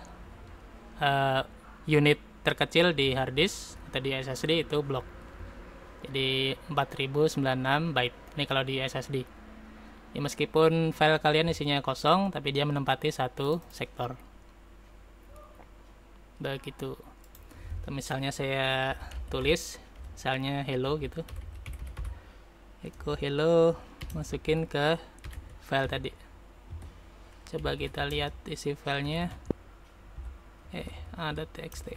unit terkecil di hard disk atau di SSD itu blok. Jadi 4096 byte. Ini kalau di SSD. Ya, meskipun file kalian isinya kosong, tapi dia menempati satu sektor. Begitu. Atau misalnya saya tulis, misalnya hello gitu. Echo hello, masukin ke file tadi. Coba kita lihat isi filenya. A.txt.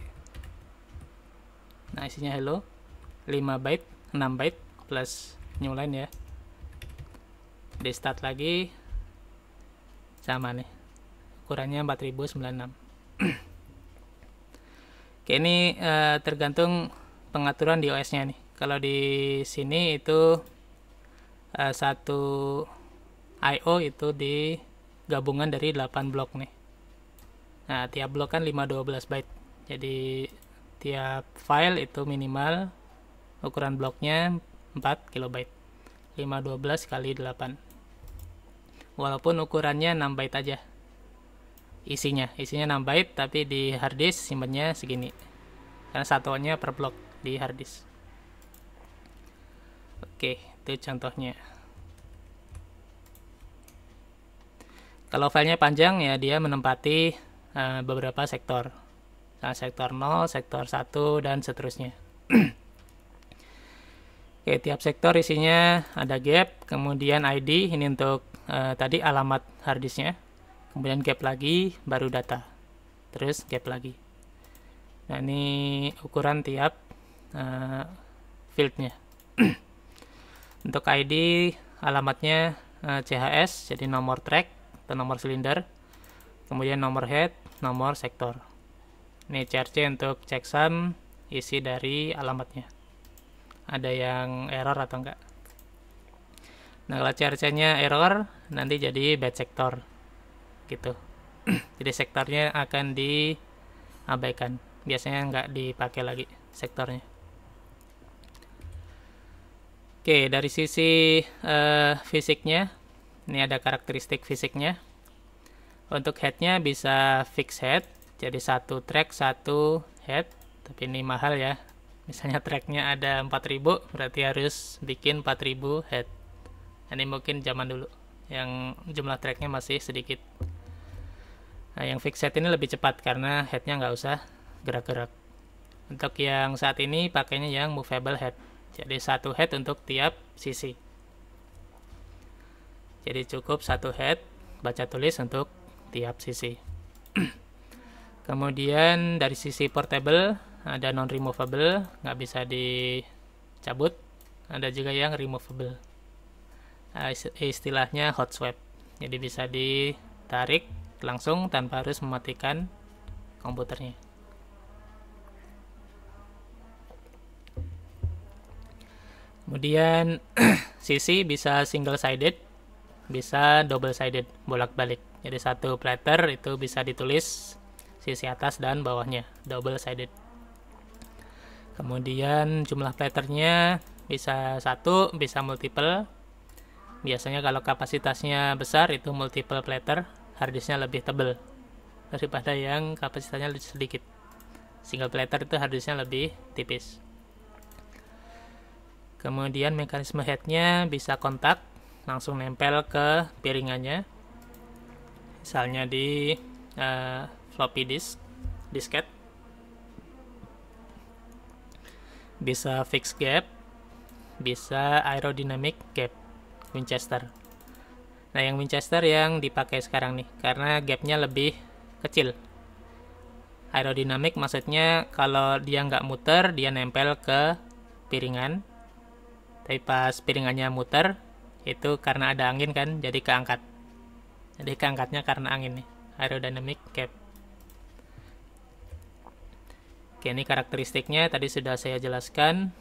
Nah, isinya hello, 5 byte, 6 byte plus new line ya. Di start lagi sama nih, ukurannya 4096. Oke, ini tergantung pengaturan di OS-nya nih. Kalau di sini itu satu I/O itu di gabungan dari 8 blok nih. Nah, tiap blok kan 512 byte. Jadi tiap file itu minimal ukuran bloknya 4 kilobyte. 512 kali 8. Walaupun ukurannya 6 byte aja. Isinya 6 byte, tapi di hard disk simpennya segini. Karena satuannya per blok di hard disk. Oke, itu contohnya. Kalau filenya panjang ya dia menempati beberapa sektor. Nah, sektor 0, sektor 1 dan seterusnya. Oke, tiap sektor isinya ada gap, kemudian ID ini untuk tadi alamat harddisknya, kemudian gap lagi, baru data, terus gap lagi. Nah, ini ukuran tiap fieldnya. Untuk ID alamatnya CHS, jadi nomor track atau nomor silinder, kemudian nomor head, nomor sektor. Ini CRC untuk checksum isi dari alamatnya, ada yang error atau enggak. Nah, kalau CRC-nya error nanti jadi bad sector gitu. Jadi sektornya akan diabaikan, biasanya enggak dipakai lagi sektornya. Oke, dari sisi fisiknya, ini ada karakteristik fisiknya. Untuk headnya bisa fix head, jadi satu track satu head, tapi ini mahal ya. Misalnya tracknya ada 4000, berarti harus bikin 4000 head. Ini mungkin zaman dulu yang jumlah tracknya masih sedikit. Nah, yang fix head ini lebih cepat karena headnya nggak usah gerak-gerak. Untuk yang saat ini pakainya yang movable head, jadi satu head untuk tiap sisi. Jadi cukup satu head baca tulis untuk tiap sisi. Kemudian dari sisi portable ada non removable, nggak bisa dicabut. Ada juga yang removable, istilahnya hot swap, jadi bisa ditarik langsung tanpa harus mematikan komputernya. Kemudian sisi bisa single sided, bisa double sided, bolak-balik. Jadi satu platter itu bisa ditulis sisi atas dan bawahnya, double sided. Kemudian jumlah platternya bisa satu, bisa multiple. Biasanya kalau kapasitasnya besar itu multiple platter, harddisknya lebih tebal daripada yang kapasitasnya lebih sedikit. Single platter itu harddisknya lebih tipis. Kemudian mekanisme headnya bisa kontak, langsung nempel ke piringannya. Misalnya di floppy disk, disket. Bisa fixed gap, bisa aerodynamic gap, Winchester. Nah, yang Winchester yang dipakai sekarang nih, karena gapnya lebih kecil. Aerodynamic maksudnya kalau dia nggak muter, dia nempel ke piringan. Tapi pas piringannya muter, itu karena ada angin kan, jadi keangkat. Jadi keangkatnya karena angin nih, aerodynamic gap. Oke, ini karakteristiknya tadi sudah saya jelaskan.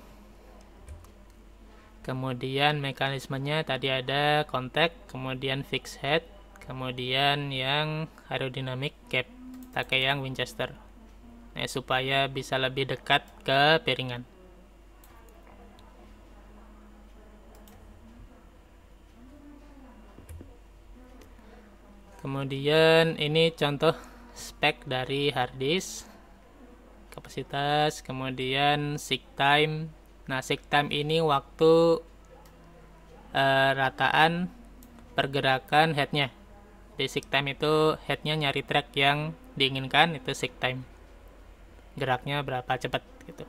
Kemudian mekanismenya tadi ada contact, kemudian fixed head, kemudian yang aerodynamic gap, pakai yang Winchester. Nah, supaya bisa lebih dekat ke piringan. Kemudian ini contoh spek dari hard disk, kapasitas, kemudian seek time. Nah, seek time ini waktu rataan pergerakan headnya. Di seek time itu headnya nyari track yang diinginkan, itu seek time. Geraknya berapa cepat gitu.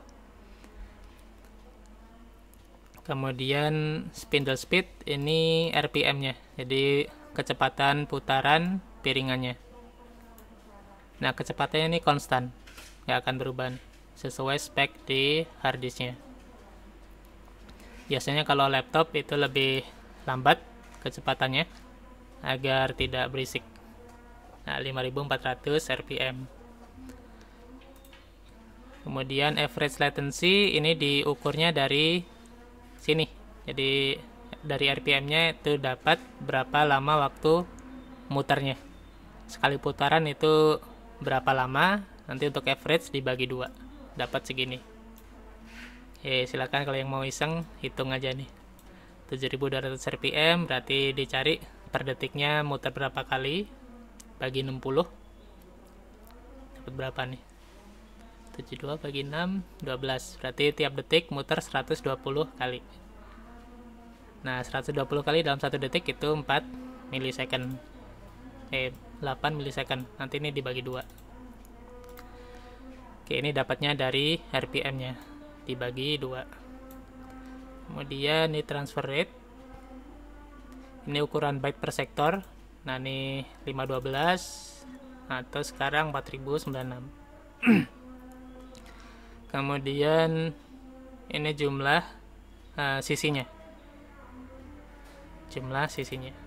Kemudian spindle speed ini RPM-nya, jadi kecepatan putaran piringannya. Nah, kecepatannya ini konstan, nggak akan berubah sesuai spek di hard disknya. Biasanya kalau laptop itu lebih lambat kecepatannya agar tidak berisik. Nah, 5400 RPM. Kemudian average latency ini diukurnya dari sini. Jadi dari RPM-nya itu dapat berapa lama waktu muternya. Sekali putaran itu berapa lama, nanti untuk average dibagi 2, dapat segini. Silakan kalau yang mau iseng hitung aja nih. 7200 rpm berarti dicari per detiknya muter berapa kali, bagi 60, dapat berapa nih? 72 bagi 6, 12, berarti tiap detik muter 120 kali. Nah, 120 kali dalam 1 detik itu 4 milisecond. 8 milisecond. Nanti ini dibagi 2. Oke, ini dapatnya dari RPM-nya. Dibagi 2. Kemudian ini transfer rate. Ini ukuran byte per sektor. Nah, ini 512 atau sekarang 4096. Kemudian ini jumlah sisinya. Jumlah sisinya.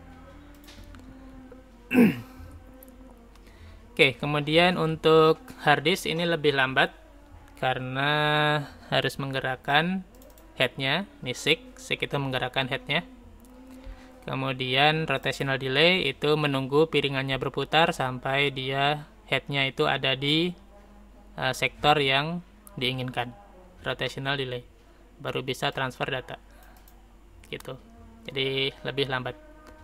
Oke, kemudian untuk harddisk ini lebih lambat karena harus menggerakkan headnya. Ini SIG itu menggerakkan headnya. Kemudian rotational delay itu menunggu piringannya berputar sampai dia headnya itu ada di sektor yang diinginkan. Rotational delay baru bisa transfer data gitu. Jadi lebih lambat.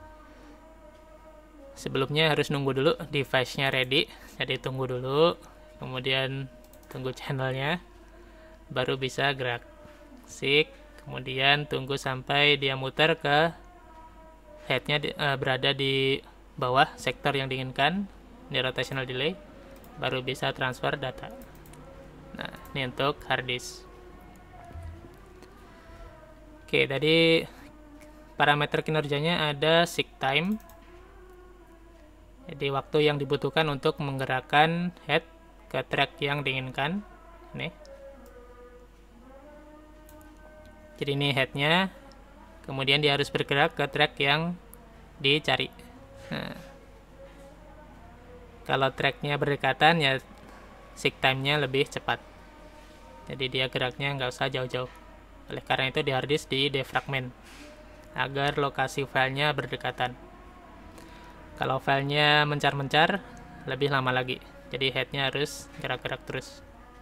Sebelumnya harus nunggu dulu device-nya ready, jadi tunggu dulu, kemudian tunggu channelnya, baru bisa gerak SIG, kemudian tunggu sampai dia muter ke headnya berada di bawah sektor yang diinginkan, di rotational delay, baru bisa transfer data. Nah, ini untuk hard disk. Oke, tadi parameter kinerjanya ada SIG time. Jadi waktu yang dibutuhkan untuk menggerakkan head ke track yang diinginkan. Nih. Jadi ini headnya, kemudian dia harus bergerak ke track yang dicari. Nah, kalau tracknya berdekatan ya SIG time-nya lebih cepat. Jadi dia geraknya nggak usah jauh-jauh. Oleh karena itu di hard disk di defragment agar lokasi filenya berdekatan. Kalau filenya mencar-mencar lebih lama lagi. Jadi headnya harus gerak-gerak terus.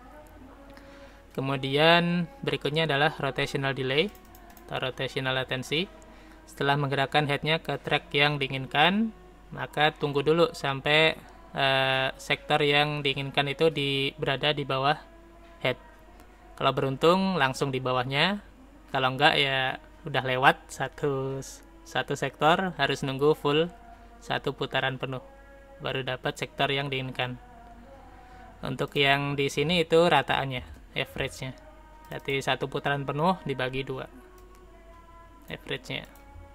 Kemudian berikutnya adalah rotational delay atau rotational latency. Setelah menggerakkan headnya ke track yang diinginkan, maka tunggu dulu sampai sektor yang diinginkan itu berada di bawah head. Kalau beruntung langsung di bawahnya. Kalau enggak ya udah lewat satu sektor, harus nunggu full satu putaran penuh baru dapat sektor yang diinginkan. Untuk yang di sini itu rataannya, average-nya. Berarti satu putaran penuh dibagi 2 average-nya.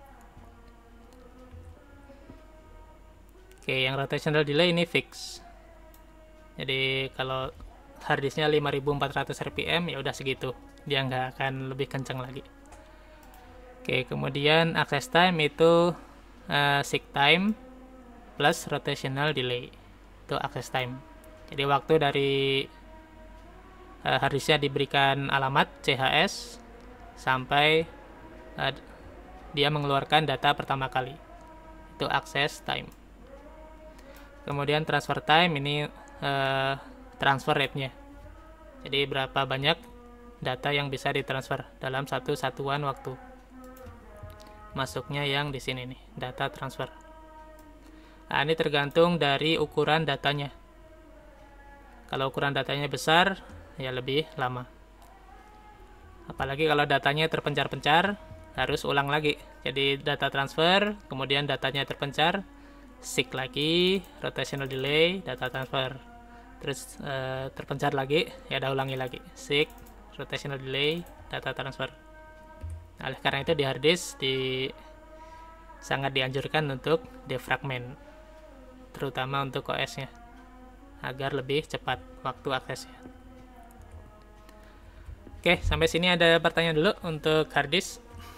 Oke, yang rotational delay ini fix. Jadi kalau harddisknya 5400 rpm ya udah segitu, dia nggak akan lebih kencang lagi. Oke, kemudian access time itu SIG time plus rotational delay, itu access time. Jadi waktu dari harddisknya diberikan alamat CHS sampai dia mengeluarkan data pertama kali, itu access time. Kemudian transfer time ini transfer rate-nya. Jadi berapa banyak data yang bisa ditransfer dalam satu satuan waktu. Masuknya yang di sini nih, data transfer. Nah, ini tergantung dari ukuran datanya. Kalau ukuran datanya besar, ya lebih lama. Apalagi kalau datanya terpencar-pencar, harus ulang lagi. Jadi data transfer, kemudian datanya terpencar, SIG lagi, rotational delay, data transfer. Terus terpencar lagi, ya udah ulangi lagi. SIG, rotational delay, data transfer. Nah, oleh karena itu di hard disk sangat dianjurkan untuk defragment, terutama untuk OS-nya, agar lebih cepat waktu aksesnya. Oke, sampai sini ada pertanyaan dulu untuk hard disk.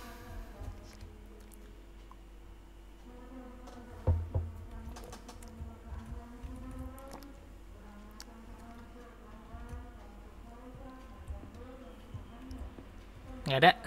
Nggak ada?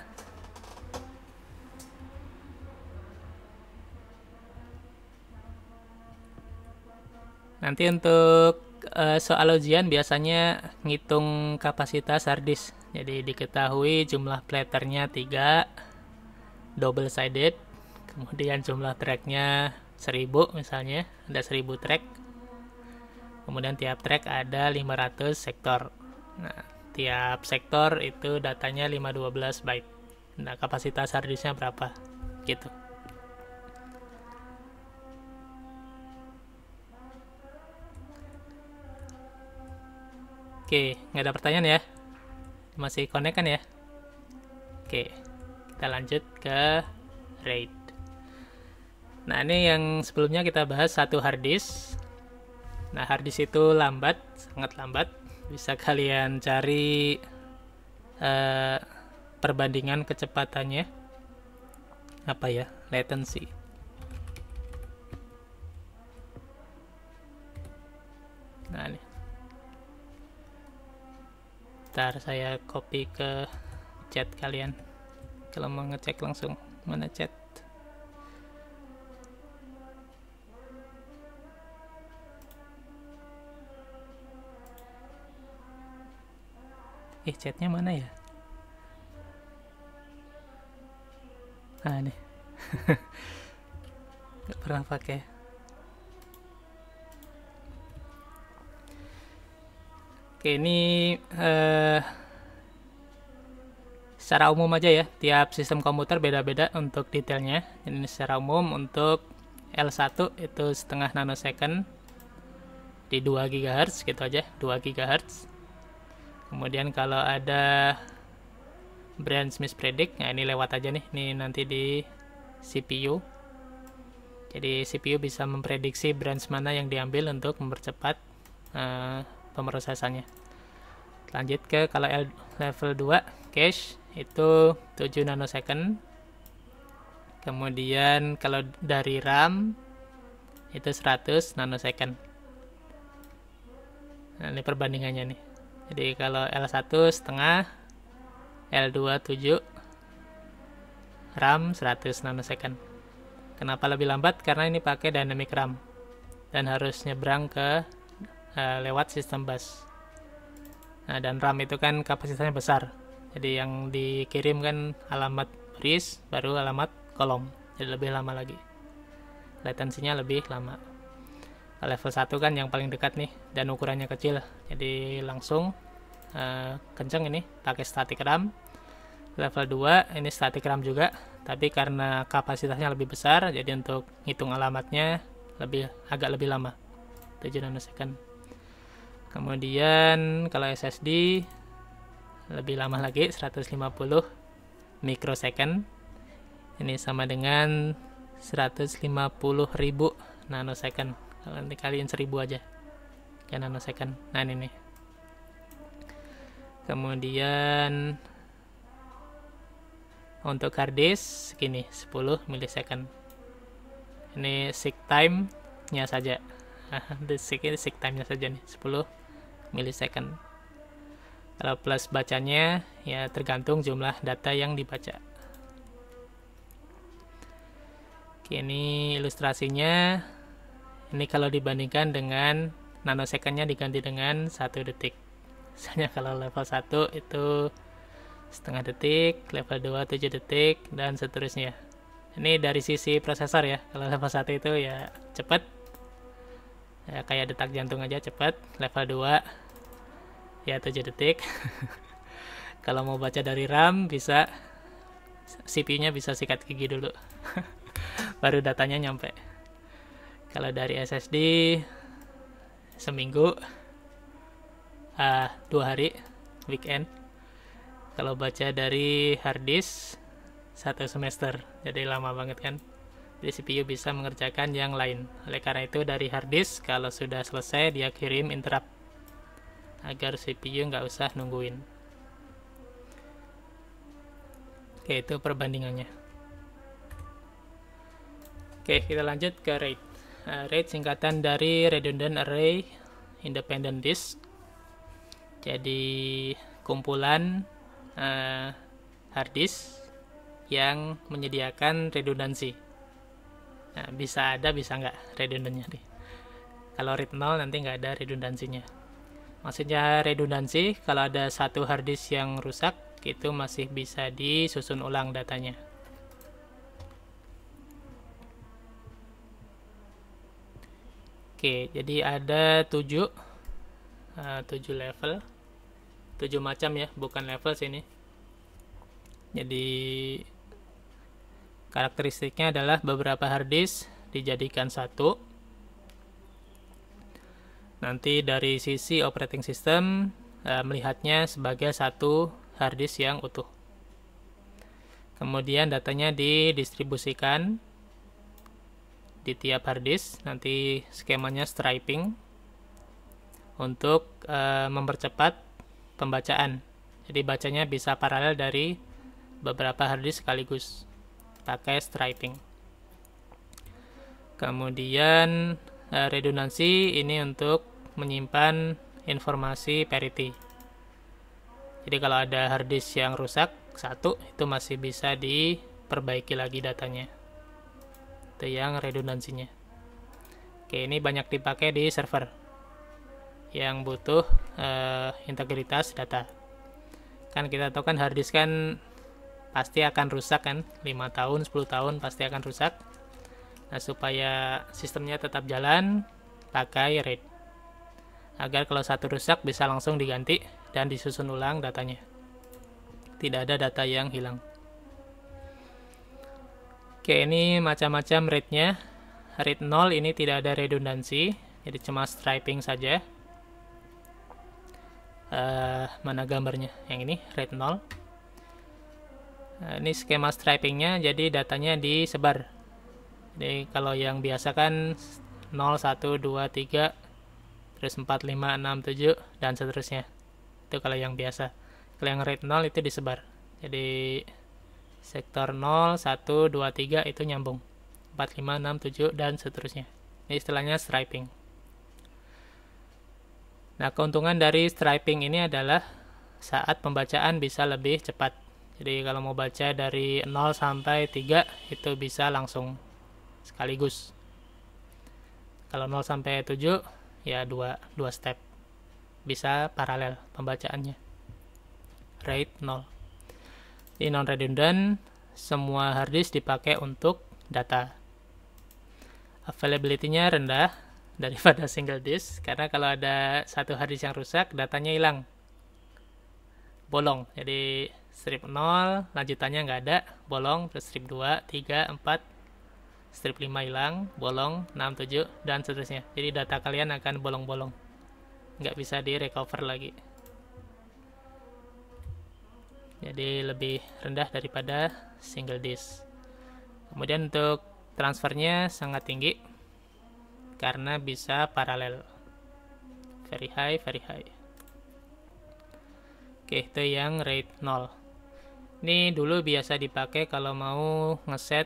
Nanti untuk soal ujian biasanya ngitung kapasitas hard disk. Jadi diketahui jumlah platernya 3, double sided, kemudian jumlah tracknya 1000 misalnya, ada 1000 track. Kemudian tiap track ada 500 sektor. Nah, tiap sektor itu datanya 512 byte. Nah, kapasitas hard disknya berapa? Gitu. Oke, nggak ada pertanyaan ya? Masih connect kan ya? Oke, kita lanjut ke RAID. Nah, ini yang sebelumnya kita bahas satu hard disk. Nah, hard disk itu lambat, sangat lambat. Bisa kalian cari perbandingan kecepatannya. Apa ya? Latency. Nah, ini. Ntar saya copy ke chat kalian. Kalau mau ngecek langsung, mana chat? Chatnya mana ya? Ah, nih. Gak pernah pakai. Oke, ini secara umum aja ya. Tiap sistem komputer beda-beda untuk detailnya. Ini secara umum untuk L1 itu setengah nanosecond di 2 GHz gitu aja, 2 GHz. Kemudian kalau ada branch mispredict, nah ini lewat aja nih, ini nanti di CPU. Jadi CPU bisa memprediksi branch mana yang diambil untuk mempercepat pemrosesannya. Lanjut ke kalau level 2 cache itu 7 nanosecond. Kemudian kalau dari RAM itu 100 nanosecond. Nah, ini perbandingannya nih. Jadi kalau L1 setengah, L2 7, RAM 100 nanosecond. Kenapa lebih lambat? Karena ini pakai dynamic RAM dan harus nyebrang ke lewat sistem bus. Nah, dan RAM itu kan kapasitasnya besar. Jadi yang dikirim kan alamat baris baru alamat kolom. Jadi lebih lama lagi. Latensinya lebih lama. Level 1 kan yang paling dekat nih dan ukurannya kecil. Jadi langsung kenceng ini pakai static RAM. Level 2 ini static RAM juga, tapi karena kapasitasnya lebih besar, jadi untuk hitung alamatnya agak lebih lama, 7 nanosecond. Kemudian kalau SSD lebih lama lagi, 150 microsecond. Ini sama dengan 150.000 nanosecond. Kalau nanti kalian 1000 aja ya nanosecond. Nah ini nih. Kemudian untuk hard disk segini 10 millisecond. Ini seek time nya saja. Seek time nya saja nih 10 millisecond. Kalau plus bacanya ya tergantung jumlah data yang dibaca. Oke, ini ilustrasinya. Ini kalau dibandingkan dengan nanosecondnya diganti dengan 1 detik. Misalnya kalau level 1 itu setengah detik, level 2 7 detik, dan seterusnya. Ini dari sisi prosesor ya. Kalau level 1 itu ya cepat, ya kayak detak jantung aja cepat. Level 2 ya 7 detik. Kalau mau baca dari RAM bisa, CPU-nya bisa sikat gigi dulu. Baru datanya nyampe. Kalau dari SSD seminggu, 2 hari, weekend. Kalau baca dari hard disk 1 semester, jadi lama banget kan. Jadi CPU bisa mengerjakan yang lain. Oleh karena itu dari hard disk kalau sudah selesai dia kirim interrupt agar CPU nggak usah nungguin. Oke, itu perbandingannya. Oke, kita lanjut ke RAID. RAID singkatan dari Redundant Array Independent Disk. Jadi kumpulan hard disk yang menyediakan redundansi. Nah, bisa ada bisa nggak redundannya nih. Kalau read 0 nanti nggak ada redundansinya. Maksudnya redundansi, kalau ada satu hard disk yang rusak, itu masih bisa disusun ulang datanya. Oke, jadi ada 7 level, 7 macam ya, bukan level sini. Jadi karakteristiknya adalah beberapa hard disk dijadikan satu. Nanti dari sisi operating system melihatnya sebagai satu hard disk yang utuh. Kemudian datanya didistribusikan di tiap hard disk. Nanti skemanya striping untuk mempercepat pembacaan. Jadi bacanya bisa paralel dari beberapa hard disk sekaligus pakai striping. Kemudian redundansi ini untuk menyimpan informasi parity. Jadi kalau ada hard disk yang rusak satu, itu masih bisa diperbaiki lagi datanya. Itu yang redundansinya. Oke, ini banyak dipakai di server yang butuh integritas data. Kan kita tahu kan hard disk kan pasti akan rusak kan, 5 tahun, 10 tahun pasti akan rusak. Nah, supaya sistemnya tetap jalan, pakai RAID. Agar kalau satu rusak bisa langsung diganti dan disusun ulang datanya. Tidak ada data yang hilang. Oke, ini macam-macam RAID-nya. RAID 0 ini tidak ada redundansi, jadi cuma striping saja. Mana gambarnya? Yang ini, RAID 0. Ini skema stripingnya, jadi datanya disebar. Jadi kalau yang biasa kan 0, 1, 2, 3, terus 4, 5, 6, 7, dan seterusnya. Itu kalau yang biasa. Kalau yang RAID 0 itu disebar. Jadi sektor 0, 1, 2, 3 itu nyambung. 4, 5, 6, 7, dan seterusnya. Ini istilahnya striping. Nah, keuntungan dari striping ini adalah saat pembacaan bisa lebih cepat. Jadi kalau mau baca dari 0 sampai 3 itu bisa langsung sekaligus. Kalau 0 sampai 7 ya dua step. Bisa paralel pembacaannya. RAID 0. Ini non redundant, semua hard disk dipakai untuk data. Availability-nya rendah daripada single disk karena kalau ada satu hard disk yang rusak, datanya hilang. Bolong. Jadi strip 0, lanjutannya nggak ada, bolong, terus strip 2, 3, 4, strip 5 hilang, bolong, 6, 7, dan seterusnya. Jadi data kalian akan bolong-bolong. Nggak bisa di-recover lagi. Jadi lebih rendah daripada single disk. Kemudian untuk transfernya sangat tinggi karena bisa paralel. Very high, very high. Oke, itu yang RAID 0. Ini dulu biasa dipakai kalau mau ngeset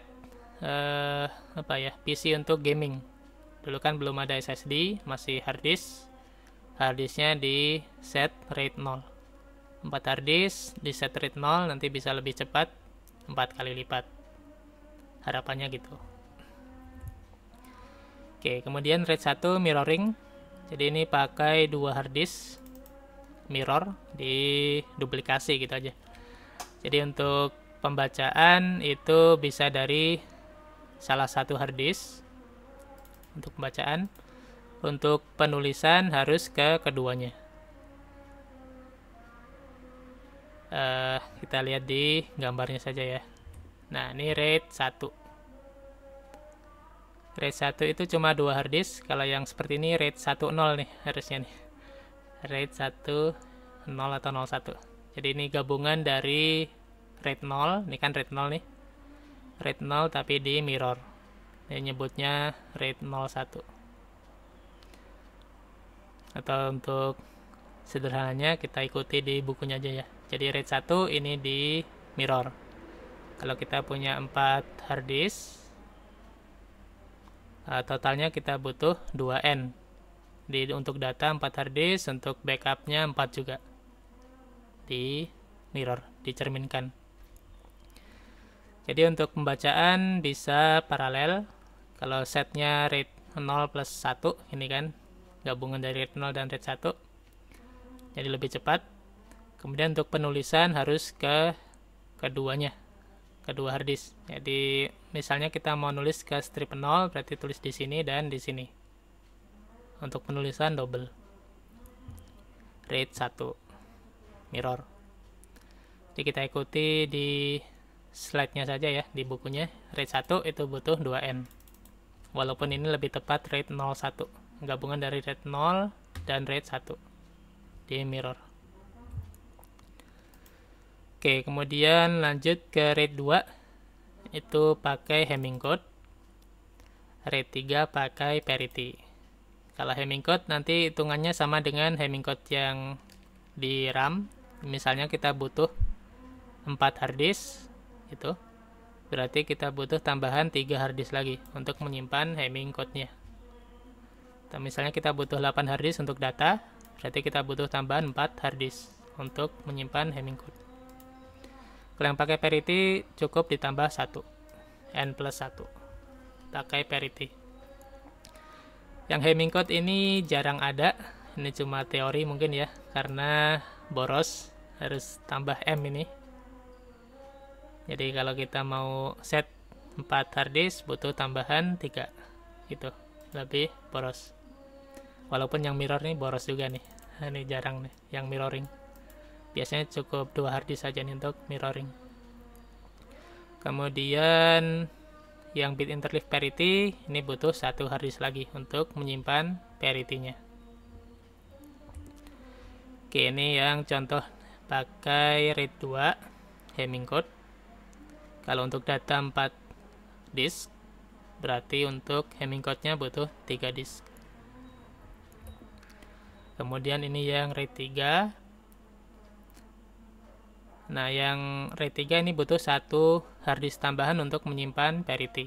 PC untuk gaming. Dulu kan belum ada SSD, masih hard disk. Hard disknya di set RAID 0. 4 hard disk di set RAID 0 nanti bisa lebih cepat 4 kali lipat. Harapannya gitu. Oke, kemudian RAID 1 mirroring. Jadi ini pakai 2 hard disk mirror, di duplikasi gitu aja. Jadi untuk pembacaan itu bisa dari salah satu hard disk untuk pembacaan. Untuk penulisan harus ke keduanya. Kita lihat di gambarnya saja ya. Nah, ini RAID 1. RAID 1 itu cuma 2 hard disk. Kalau yang seperti ini RAID 10 nih harusnya nih. RAID 10 atau 01. Jadi ini gabungan dari RAID 0, ini kan RAID 0 nih. RAID 0 tapi di mirror. Ini nyebutnya RAID 01. Atau untuk sederhananya kita ikuti di bukunya aja ya. Jadi RAID 1 ini di mirror. Kalau kita punya 4 hard disk, totalnya kita butuh 2N. Untuk data 4 hard disk, untuk backupnya 4 juga. Di mirror, dicerminkan. Jadi untuk pembacaan bisa paralel. Kalau setnya RAID 0 plus 1 ini kan, gabungan dari RAID 0 dan RAID 1, jadi lebih cepat. Kemudian untuk penulisan harus ke kedua harddisk. Jadi misalnya kita mau nulis ke strip 0, berarti tulis di sini dan di sini. Untuk penulisan double RAID 1 mirror. Jadi kita ikuti di slide-nya saja ya, di bukunya. RAID 1 itu butuh 2N. Walaupun ini lebih tepat RAID 01, gabungan dari RAID 0 dan RAID 1 di mirror. Oke, kemudian lanjut ke RAID 2, itu pakai Hamming code. RAID 3 pakai parity. Kalau Hamming code nanti hitungannya sama dengan Hamming code yang di RAM. Misalnya kita butuh 4 harddisk, itu berarti kita butuh tambahan 3 harddisk lagi untuk menyimpan Hamming code-nya. Dan misalnya kita butuh 8 harddisk untuk data, berarti kita butuh tambahan 4 harddisk untuk menyimpan Hamming code. Kalau yang pakai parity cukup ditambah 1, N+1, pakai parity. Yang Hamming code ini jarang ada, ini cuma teori mungkin ya, karena boros, harus tambah M ini. Jadi kalau kita mau set 4 harddisk butuh tambahan 3, gitu, lebih boros. Walaupun yang mirror ini boros juga nih, ini jarang nih yang mirroring. Biasanya cukup 2 harddisk saja nih untuk mirroring. Kemudian yang bit interleave parity ini butuh 1 harddisk lagi untuk menyimpan parity-nya. Oke, ini yang contoh pakai RAID 2 Hamming code. Kalau untuk data 4 disk, berarti untuk Hamming code-nya butuh 3 disk. Kemudian ini yang RAID 3. Nah, yang RAID 3 ini butuh 1 harddisk tambahan untuk menyimpan parity.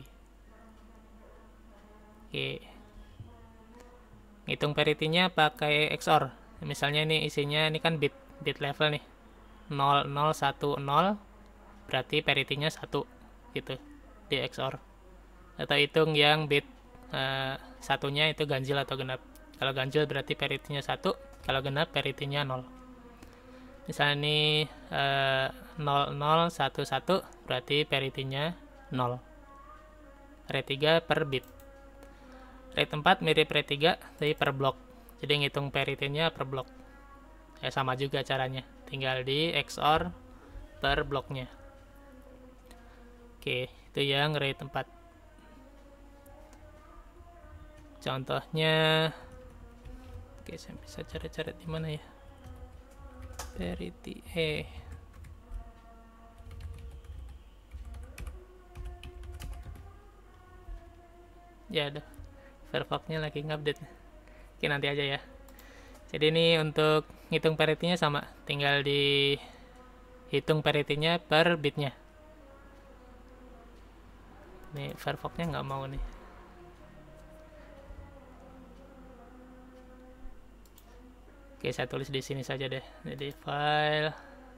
Oke. Ngitung parity-nya pakai XOR. Misalnya ini isinya, ini kan bit level nih. 0, 0, 1, 0. Berarti parity-nya 1, gitu, di XOR. Atau hitung yang bit satunya itu ganjil atau genap. Kalau ganjil berarti parity-nya 1, kalau genap parity-nya 0. Misalnya ini 0, 0, 1, 1, berarti parity-nya 0. RAID 3 per bit. RAID 4 mirip RAID 3, tapi per blok. Jadi ngitung parity-nya per blok. Sama juga caranya, tinggal di XOR per bloknya. Oke, itu yang RAID 4. Contohnya, oke, saya bisa cari-cari di mana ya? Parity, ya ada. Firefox-nya lagi ngupdate. Oke, nanti aja ya. Jadi ini untuk ngitung parity-nya sama, tinggal dihitung parity-nya per bitnya. Nih Firefox-nya nggak mau nih. Oke, saya tulis di sini saja deh. Jadi file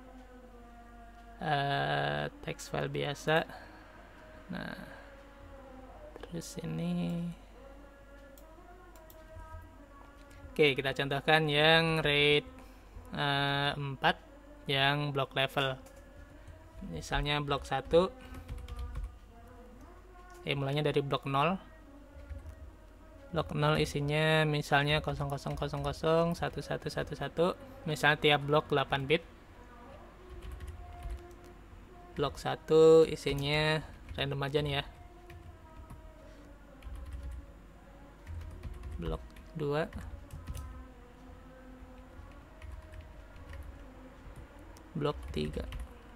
text file biasa. Nah, terus ini. Oke, kita contohkan yang RAID 4 yang block level. Misalnya blok 1. Mulainya dari blok 0. Blok 0 isinya misalnya 0000 1111. Misalnya tiap blok 8 bit. Blok 1 isinya random aja nih ya. Blok 2 blok 3.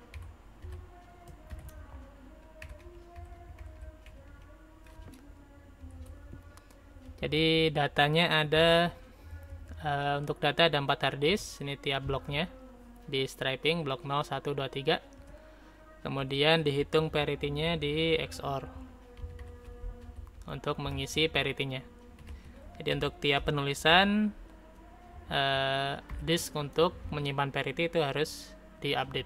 Jadi datanya ada untuk data ada 4 harddisk, ini tiap bloknya di striping blok 0, 1, 2, 3. Kemudian dihitung parity-nya di XOR untuk mengisi parity-nya. Jadi untuk tiap penulisan disk untuk menyimpan parity itu harus diupdate.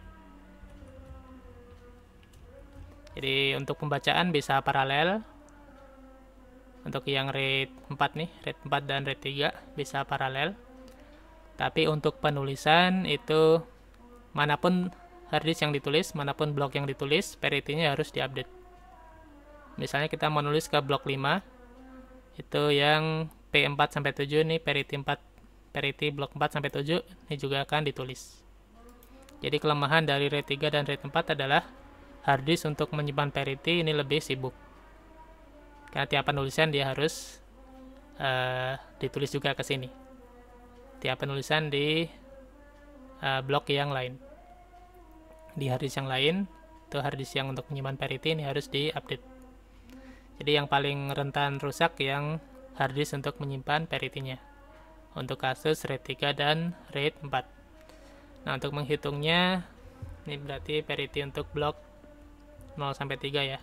Jadi untuk pembacaan bisa paralel. Untuk yang RAID 4 nih, RAID 4 dan RAID 3 bisa paralel. Tapi untuk penulisan itu manapun harddisk yang ditulis, manapun blok yang ditulis, parity-nya harus diupdate. Misalnya kita mau nulis ke blok 5, itu yang P4 sampai 7 nih, parity blok 4 sampai 7 ini juga akan ditulis. Jadi kelemahan dari RAID 3 dan RAID 4 adalah harddisk untuk menyimpan parity ini lebih sibuk. Karena tiap penulisan dia harus ditulis juga ke sini. Tiap penulisan di blok yang lain. Di harddisk yang lain, itu harddisk yang untuk menyimpan parity ini harus diupdate. Jadi yang paling rentan rusak yang harddisk untuk menyimpan parity-nya. Untuk kasus RAID 3 dan RAID 4. Nah, untuk menghitungnya, ini berarti parity untuk blok 0 sampai 3 ya.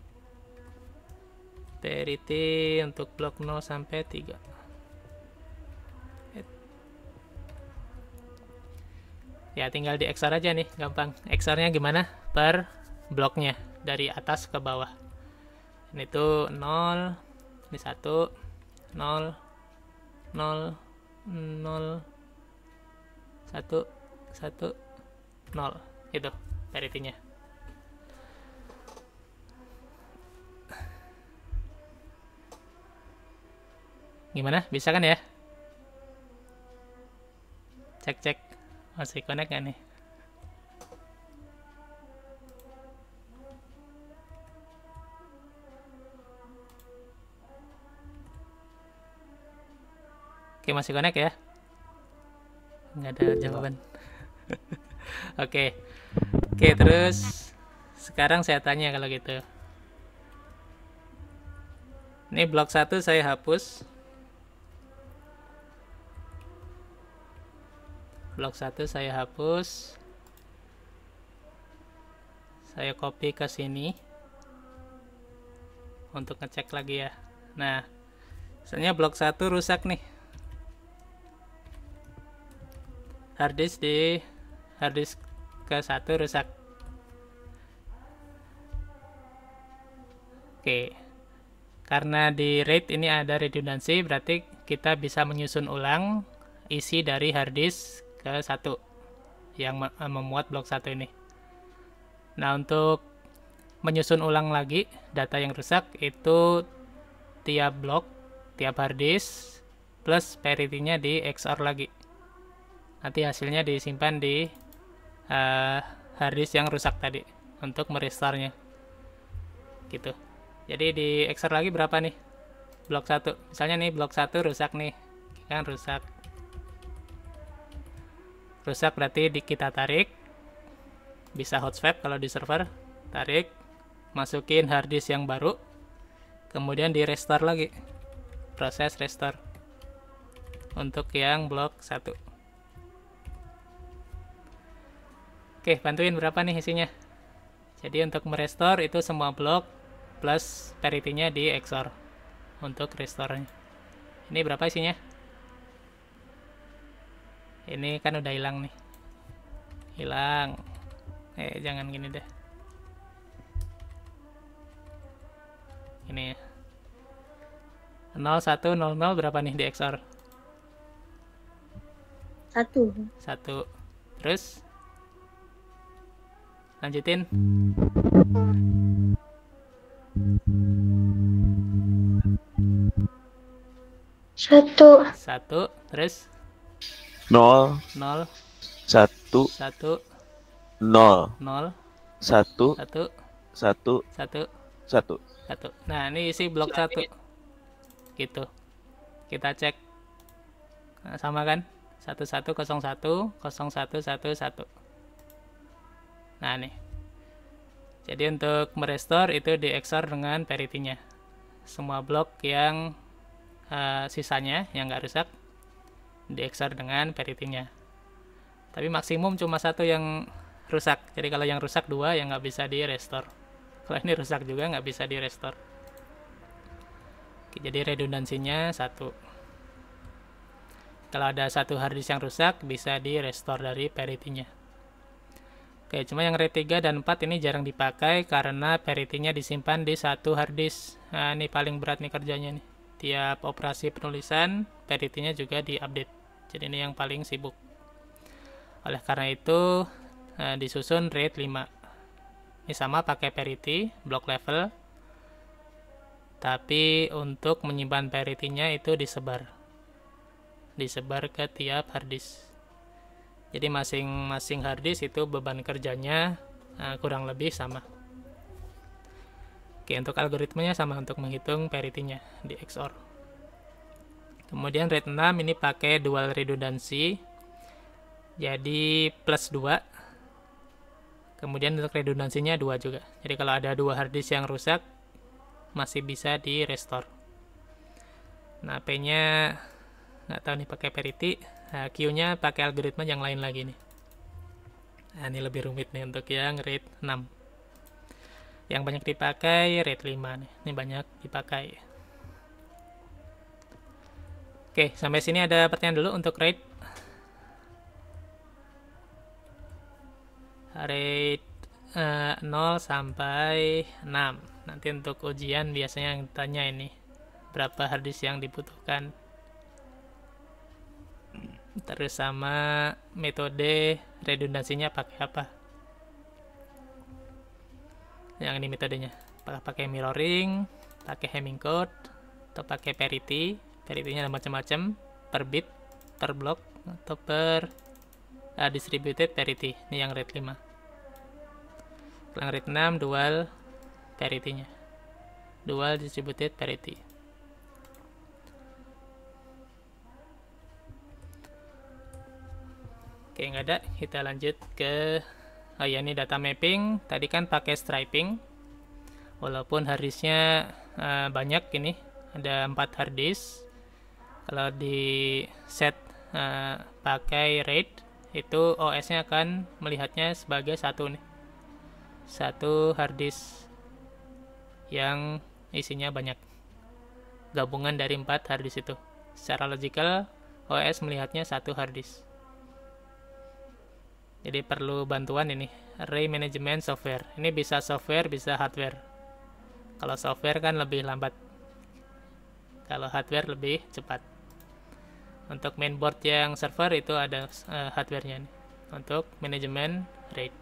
Parity untuk blok 0 sampai 3. Ya, tinggal di XOR aja nih, gampang. XOR-nya gimana? Per bloknya, dari atas ke bawah. Ini tuh 0, ini 1, 0, 0, 0, 1, 1, 0. Itu parity-nya. Gimana? Bisa kan ya? Cek-cek. Masih connect gak nih? Oke, masih connect ya? Nggak ada jawaban. Oke. Oke, terus sekarang saya tanya kalau gitu. Ini blok 1 saya hapus. Blok 1 saya hapus. Saya copy ke sini untuk ngecek lagi ya. Nah, misalnya blok 1 rusak nih. Harddisk ke 1 rusak. Oke. Karena di RAID ini ada redundansi, berarti kita bisa menyusun ulang isi dari harddisk ke 1 yang memuat blok 1 ini. Nah, untuk menyusun ulang lagi data yang rusak itu tiap blok, tiap harddisk plus parity-nya di XOR lagi. Nanti hasilnya disimpan di harddisk yang rusak tadi untuk merestore-nya. Gitu. Jadi di XOR lagi berapa nih? Blok 1. Misalnya nih blok 1 rusak nih. Kan rusak. Rusak berarti kita tarik. Bisa hot swap kalau di server. Tarik. Masukin harddisk yang baru. Kemudian di restore lagi. Proses restore. Untuk yang blok 1. Oke, bantuin berapa nih isinya? Jadi untuk merestore itu semua blok plus parity-nya di XOR untuk restore-nya. Ini berapa isinya? Ini kan udah hilang nih. Hilang. Jangan gini deh. Ini ya. 0, 1, 0, 0 berapa nih di XOR? 1. 1. Terus? Lanjutin. 1. Terus? 0, 0, 1, 1, 0, 0, 1, 1, 1, 1, 1. 1. Nah, ini isi blok 1. Gitu. Kita cek. Nah, sama kan? 1101, 0111. Nah, nih. Jadi untuk merestore itu di XOR dengan parity-nya. Semua blok yang sisanya yang nggak rusak di XOR dengan parity-nya. Tapi maksimum cuma 1 yang rusak. Jadi kalau yang rusak 2 yang nggak bisa di restore. Kalau ini rusak juga nggak bisa di restore. Jadi redundansinya 1. Kalau ada 1 harddisk yang rusak bisa di restore dari parity-nya. Oke, cuma yang RAID 3 dan 4 ini jarang dipakai karena parity-nya disimpan di 1 harddisk. Nah, ini paling berat nih kerjanya nih. tiap operasi penulisan parity-nya juga diupdate. Jadi ini yang paling sibuk. Oleh karena itu disusun RAID 5. Ini sama pakai parity, block level, tapi untuk menyimpan parity-nya itu disebar ke tiap harddisk. Jadi masing-masing harddisk itu beban kerjanya kurang lebih sama. Oke, untuk algoritmenya sama untuk menghitung parity-nya di XOR. Kemudian RAID 6 ini pakai dual redundancy, jadi plus 2. Kemudian untuk redundansinya 2 juga. Jadi kalau ada 2 harddisk yang rusak, masih bisa di restore. Nah, P-nya nggak tahu nih pakai parity. Nah, Q-nya pakai algoritma yang lain lagi nih. Nah, ini lebih rumit nih untuk yang RAID 6. Yang banyak dipakai RAID 5 nih. Ini banyak dipakai. Oke, sampai sini ada pertanyaan dulu untuk RAID. RAID 0 sampai 6. Nanti untuk ujian biasanya yang tanya ini berapa harddisk yang dibutuhkan. Terus sama metode redundansinya pakai apa. Yang ini metodenya, apakah pakai mirroring, pakai Hamming code, atau pakai parity. Parity-nya ada macam-macam, per bit, per block, atau per distributed parity. Ini yang RAID 5. Yang RAID 6 dual parity-nya, dual distributed parity. Oke, nggak ada, kita lanjut ke ini data mapping. Tadi kan pakai striping, walaupun harddisknya banyak, ini ada 4 harddisk. Kalau di set pakai RAID, itu OS-nya akan melihatnya sebagai satu harddisk yang isinya banyak, gabungan dari 4 harddisk itu. Secara logical, OS melihatnya satu harddisk. Jadi perlu bantuan ini, array management software. Ini bisa software, bisa hardware. Kalau software kan lebih lambat, kalau hardware lebih cepat. Untuk mainboard yang server itu ada hardware-nya nih, untuk manajemen RAID.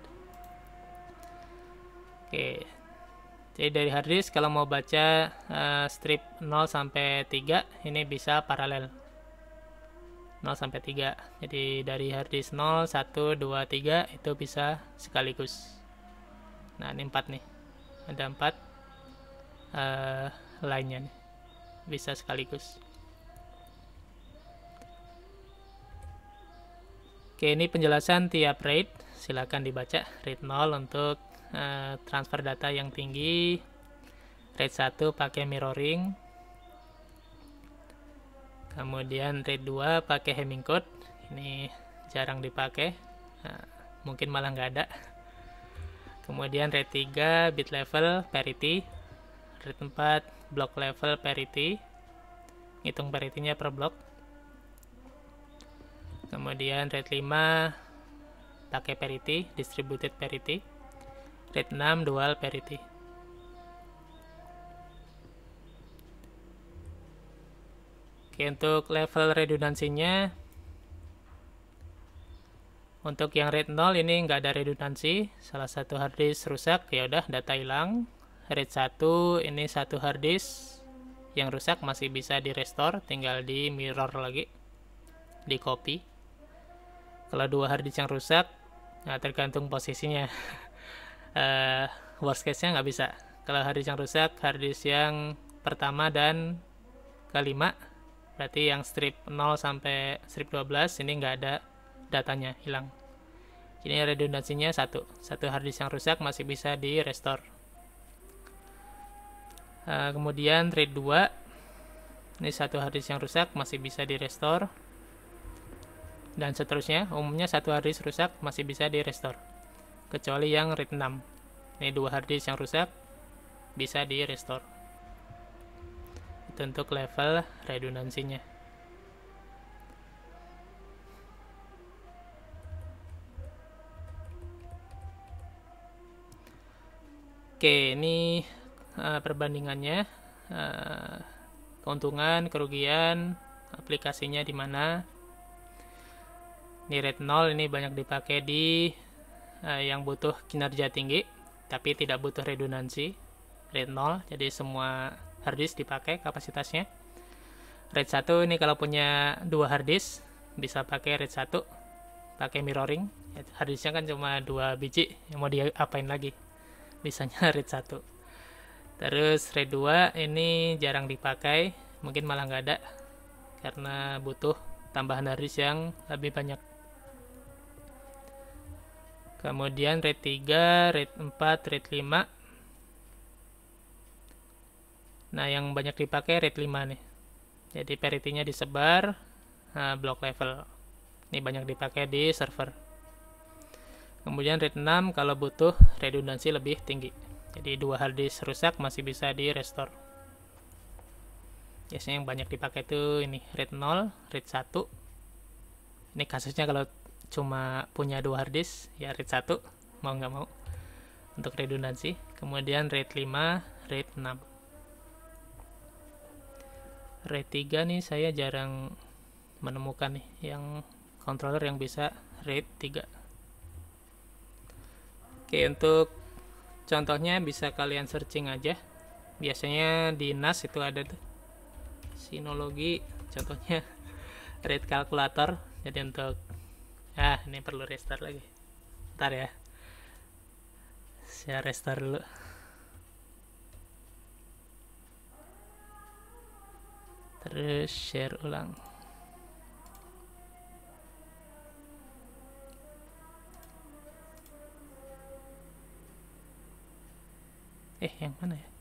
Oke, jadi dari harddisk kalau mau baca strip 0 sampai 3 ini bisa paralel. 0 sampai 3. Jadi dari harddisk 0, 1, 2, 3 itu bisa sekaligus. Nah, ini 4 nih. Ada 4 lainnya nih. Bisa sekaligus. Oke, ini penjelasan tiap RAID. Silakan dibaca. RAID 0 untuk transfer data yang tinggi. RAID 1 pakai mirroring. Kemudian RAID 2 pakai Hamming code. Ini jarang dipakai, mungkin malah nggak ada. Kemudian RAID 3 bit level parity. RAID 4 block level parity, hitung parity-nya per block. Kemudian RAID 5 pakai parity, distributed parity. RAID 6 dual parity. Oke, untuk level redundansinya, untuk yang RAID 0 ini nggak ada redundansi. Salah satu harddisk rusak, ya udah data hilang. RAID 1 ini satu harddisk yang rusak masih bisa di restore, tinggal di mirror lagi, di copy. Kalau 2 harddisk yang rusak, nah tergantung posisinya. Worst case-nya nggak bisa. Kalau harddisk yang rusak, harddisk yang pertama dan kelima, berarti yang strip 0 sampai strip 12 ini nggak ada datanya, hilang. Ini redundansinya satu harddisk yang rusak masih bisa di restore. Kemudian RAID 2 ini satu harddisk yang rusak masih bisa di restore, dan seterusnya. Umumnya satu harddisk rusak masih bisa di restore, kecuali yang RAID 6. Ini 2 harddisk yang rusak bisa di restore. Itu untuk level redundansinya. Oke, ini perbandingannya. keuntungan, kerugian, aplikasinya di mana. Ini RAID 0 ini banyak dipakai di yang butuh kinerja tinggi tapi tidak butuh redundansi. RAID 0, jadi semua harddisk dipakai kapasitasnya. RAID 1 ini kalau punya 2 harddisk bisa pakai RAID 1, pakai mirroring. Harddisknya kan cuma 2 biji, yang mau diapain lagi, bisanya RAID 1. Terus RAID 2 ini jarang dipakai, mungkin malah nggak ada karena butuh tambahan harddisk yang lebih banyak. Kemudian RAID 3, RAID 4, RAID 5. Nah, yang banyak dipakai RAID 5 nih. Jadi parity-nya disebar block level. Ini banyak dipakai di server. Kemudian RAID 6 kalau butuh redundansi lebih tinggi. Jadi 2 harddisk rusak masih bisa di restore. Biasanya yang banyak dipakai itu ini RAID 0, RAID 1. Ini kasusnya kalau cuma punya 2 harddisk ya RAID 1 mau nggak mau untuk redundansi. Kemudian RAID 5, RAID 6. RAID 3 nih saya jarang menemukan nih yang controller yang bisa RAID 3. Oke, untuk contohnya bisa kalian searching aja. Biasanya di NAS itu ada tuh Synology, contohnya RAID calculator. Jadi untuk ini perlu restart lagi. Bentar ya, saya restart dulu. Terus share ulang. Yang mana ya?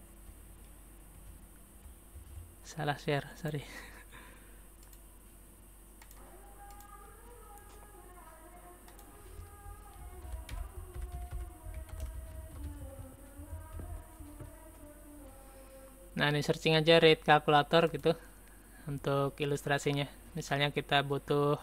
Salah share, sorry. Nah, ini searching aja RAID calculator gitu untuk ilustrasinya. Misalnya kita butuh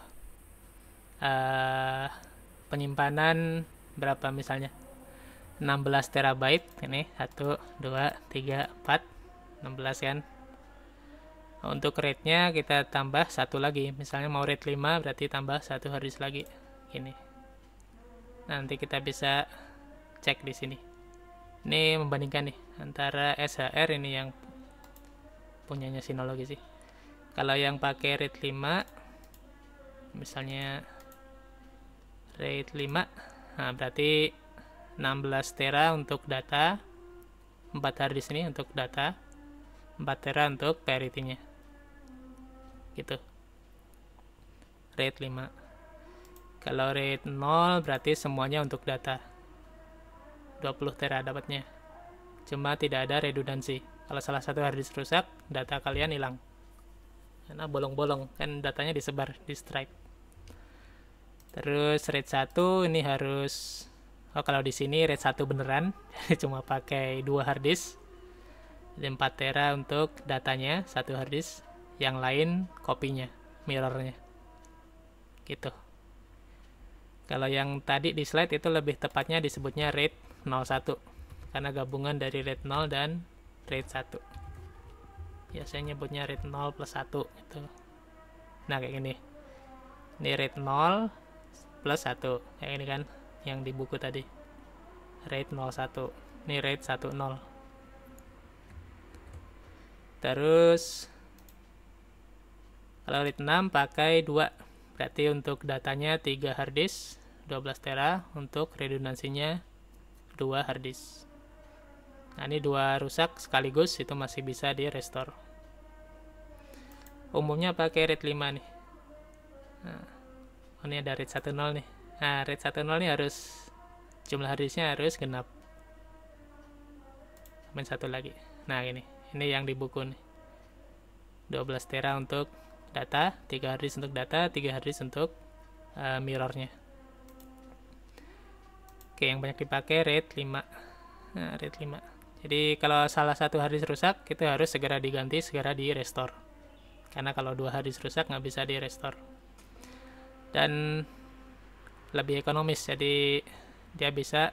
penyimpanan berapa misalnya 16 terabyte. Ini 1, 2, 3, 4 16 kan. Untuk RAID-nya kita tambah 1 lagi. Misalnya mau RAID 5 berarti tambah 1 harddisk lagi. Gini. Nanti kita bisa cek di sini. Ini membandingkan nih antara SHR ini yang punyanya Synology sih. Kalau yang pakai RAID 5 misalnya RAID 5, nah berarti 16 tera untuk data, 4 harddisk ini untuk data, 4 tera untuk parity-nya. Gitu. RAID 5. Kalau RAID 0 berarti semuanya untuk data. 20 tera dapatnya. Cuma tidak ada redundansi. Kalau salah satu harddisk rusak, data kalian hilang. Karena bolong-bolong, kan datanya disebar di stripe. Terus RAID 1 ini harus kalau di sini RAID 1 beneran, cuma pakai 2 harddisk. 4 tera untuk datanya, 1 harddisk. Yang lain kopinya, mirrornya. Gitu. Kalau yang tadi di slide itu lebih tepatnya disebutnya RAID 01 karena gabungan dari RAID 0 dan RAID 1. Biasanya nyebutnya RAID 0 plus 1 gitu. Nah, kayak gini. Ini RAID 0 plus 1. Kayak ini kan yang di buku tadi. RAID 01. Ini RAID 10. Terus kalau RAID 6 pakai 2. Berarti untuk datanya 3 harddisk 12 tera, untuk redundansinya 2 harddisk. Nah, ini 2 rusak sekaligus itu masih bisa di restore. Umumnya pakai RAID 5 nih. Nah, ini ada RAID 10 nih. Nah, RAID 10 nih harus jumlah harddisknya harus genap. Tambahin 1 lagi. Nah, ini yang di buku nih. 12 tera untuk data, 3 harddisk untuk data, 3 harddisk untuk mirrornya. Oke, yang banyak dipakai RAID 5. Nah, RAID 5. Jadi kalau salah satu harddisk rusak, itu harus segera diganti, segera di restore. Karena kalau 2 harddisk rusak nggak bisa di restore. Dan lebih ekonomis, jadi dia bisa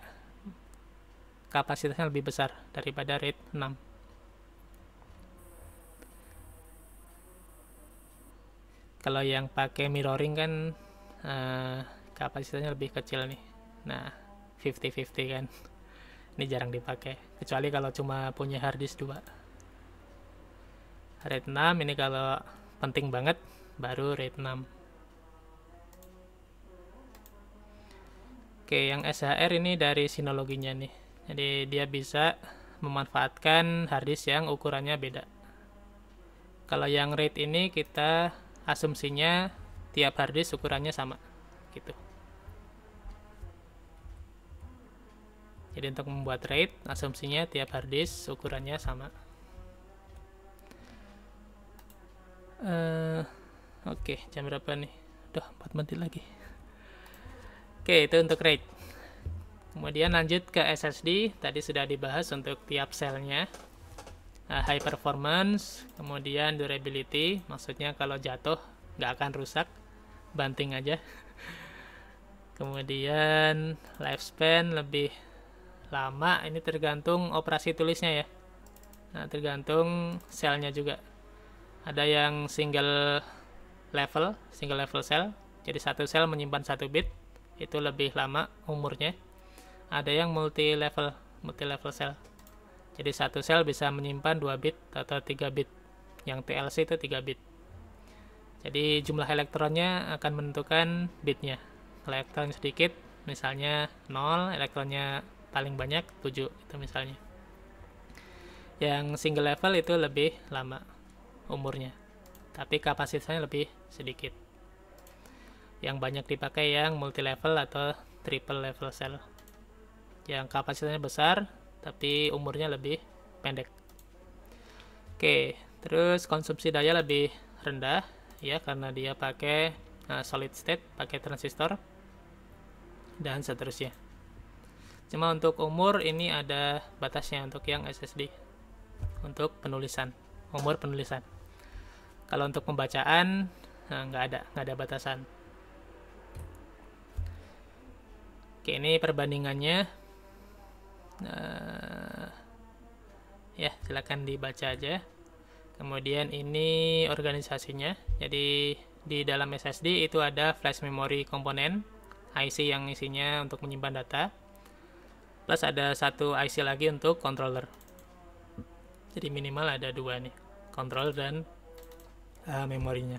kapasitasnya lebih besar daripada RAID 6. Kalau yang pakai mirroring kan kapasitasnya lebih kecil nih. Nah, 50-50 kan. Ini jarang dipakai, kecuali kalau cuma punya hard disk 2. RAID 6 ini kalau penting banget baru RAID 6. Oke, yang SHR ini dari sinologinya nih. Jadi dia bisa memanfaatkan hard disk yang ukurannya beda. Kalau yang RAID ini kita asumsinya tiap hard disk ukurannya sama gitu. Jadi untuk membuat RAID asumsinya tiap hard disk ukurannya sama. Oke, jam berapa nih? Udah 4 menit lagi. Oke, itu untuk RAID. Kemudian lanjut ke SSD. Tadi sudah dibahas untuk tiap selnya. High performance, kemudian durability, maksudnya kalau jatuh nggak akan rusak, banting aja. Kemudian lifespan lebih lama, ini tergantung operasi tulisnya ya. Nah, tergantung selnya juga. Ada yang single level cell, jadi satu sel menyimpan 1 bit, itu lebih lama umurnya. Ada yang multi level cell, jadi satu sel bisa menyimpan 2 bit atau 3 bit. Yang TLC itu 3 bit. Jadi jumlah elektronnya akan menentukan bitnya. Kalau elektron sedikit, misalnya 0, elektronnya paling banyak 7 itu misalnya. Yang single level itu lebih lama umurnya, tapi kapasitasnya lebih sedikit. Yang banyak dipakai yang multi level atau triple level cell, yang kapasitasnya besar tapi umurnya lebih pendek. Oke, terus konsumsi daya lebih rendah ya, karena dia pakai solid state, pakai transistor dan seterusnya. Cuma untuk umur ini ada batasnya untuk yang SSD. Untuk penulisan, umur penulisan. Kalau untuk pembacaan nggak ada batasan. Oke, ini perbandingannya. Ya, silakan dibaca aja. Kemudian ini organisasinya. Jadi di dalam SSD itu ada flash memory komponen, IC yang isinya untuk menyimpan data. Plus ada satu IC lagi untuk controller. Jadi minimal ada 2 nih, controller dan memorinya.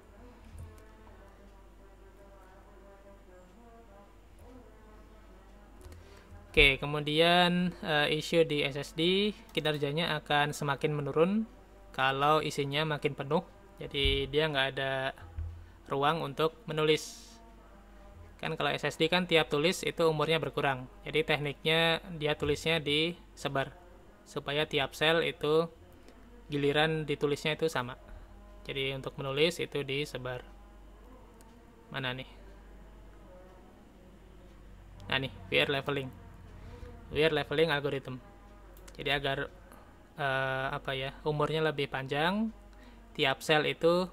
Oke, kemudian isu di SSD kinerjanya akan semakin menurun kalau isinya makin penuh. Jadi dia nggak ada ruang untuk menulis. Kan kalau SSD kan tiap tulis itu umurnya berkurang. Jadi tekniknya dia tulisnya disebar supaya tiap sel itu giliran ditulisnya itu sama. Jadi untuk menulis itu disebar. Mana nih? Nah nih, wear leveling algorithm. Jadi agar umurnya lebih panjang, tiap sel itu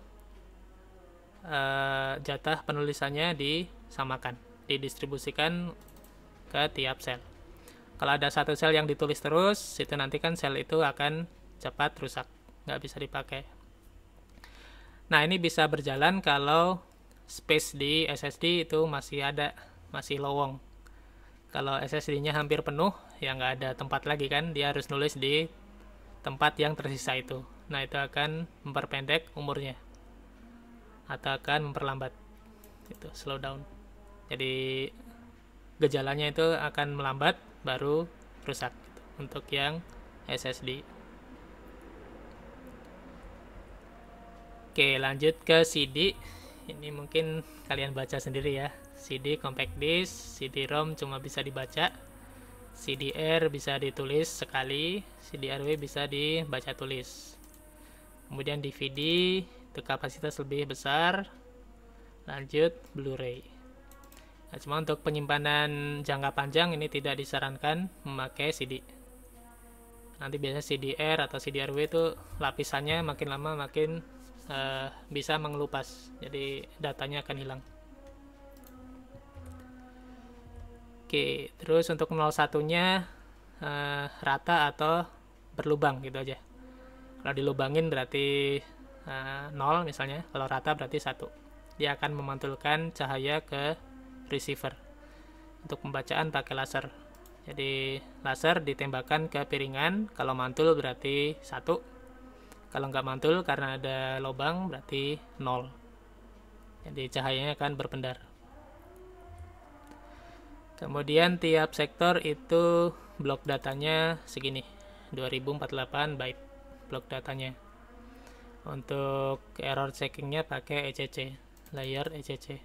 jatah penulisannya disamakan, didistribusikan ke tiap sel. Kalau ada satu sel yang ditulis terus, itu nanti kan sel itu akan cepat rusak, nggak bisa dipakai. Nah, ini bisa berjalan kalau space di SSD itu masih lowong. Kalau SSD-nya hampir penuh, ya nggak ada tempat lagi kan, dia harus nulis di tempat yang tersisa itu. Nah, itu akan memperpendek umurnya atau akan memperlambat, itu slow down. Jadi gejalanya itu akan melambat baru rusak gitu, untuk yang SSD. Oke, lanjut ke CD. Ini mungkin kalian baca sendiri ya. CD compact disk, CD-ROM cuma bisa dibaca, CD-R bisa ditulis sekali, CD-RW bisa dibaca tulis. Kemudian DVD itu kapasitas lebih besar. Lanjut Blu-ray. Nah, cuma untuk penyimpanan jangka panjang ini tidak disarankan memakai CD. Nanti biasanya CD-R atau CD-RW itu lapisannya makin lama makin bisa mengelupas, jadi datanya akan hilang. Oke, terus untuk 01-nya rata atau berlubang gitu aja. Kalau dilubangin berarti 0 misalnya, kalau rata berarti 1. Dia akan memantulkan cahaya ke receiver. Untuk pembacaan pakai laser. Jadi laser ditembakkan ke piringan, kalau mantul berarti 1. Kalau nggak mantul karena ada lubang berarti 0. Jadi cahayanya akan berpendar. Kemudian tiap sektor itu blok datanya segini, 2048 byte blok datanya. Untuk error checkingnya pakai ECC, layer ECC.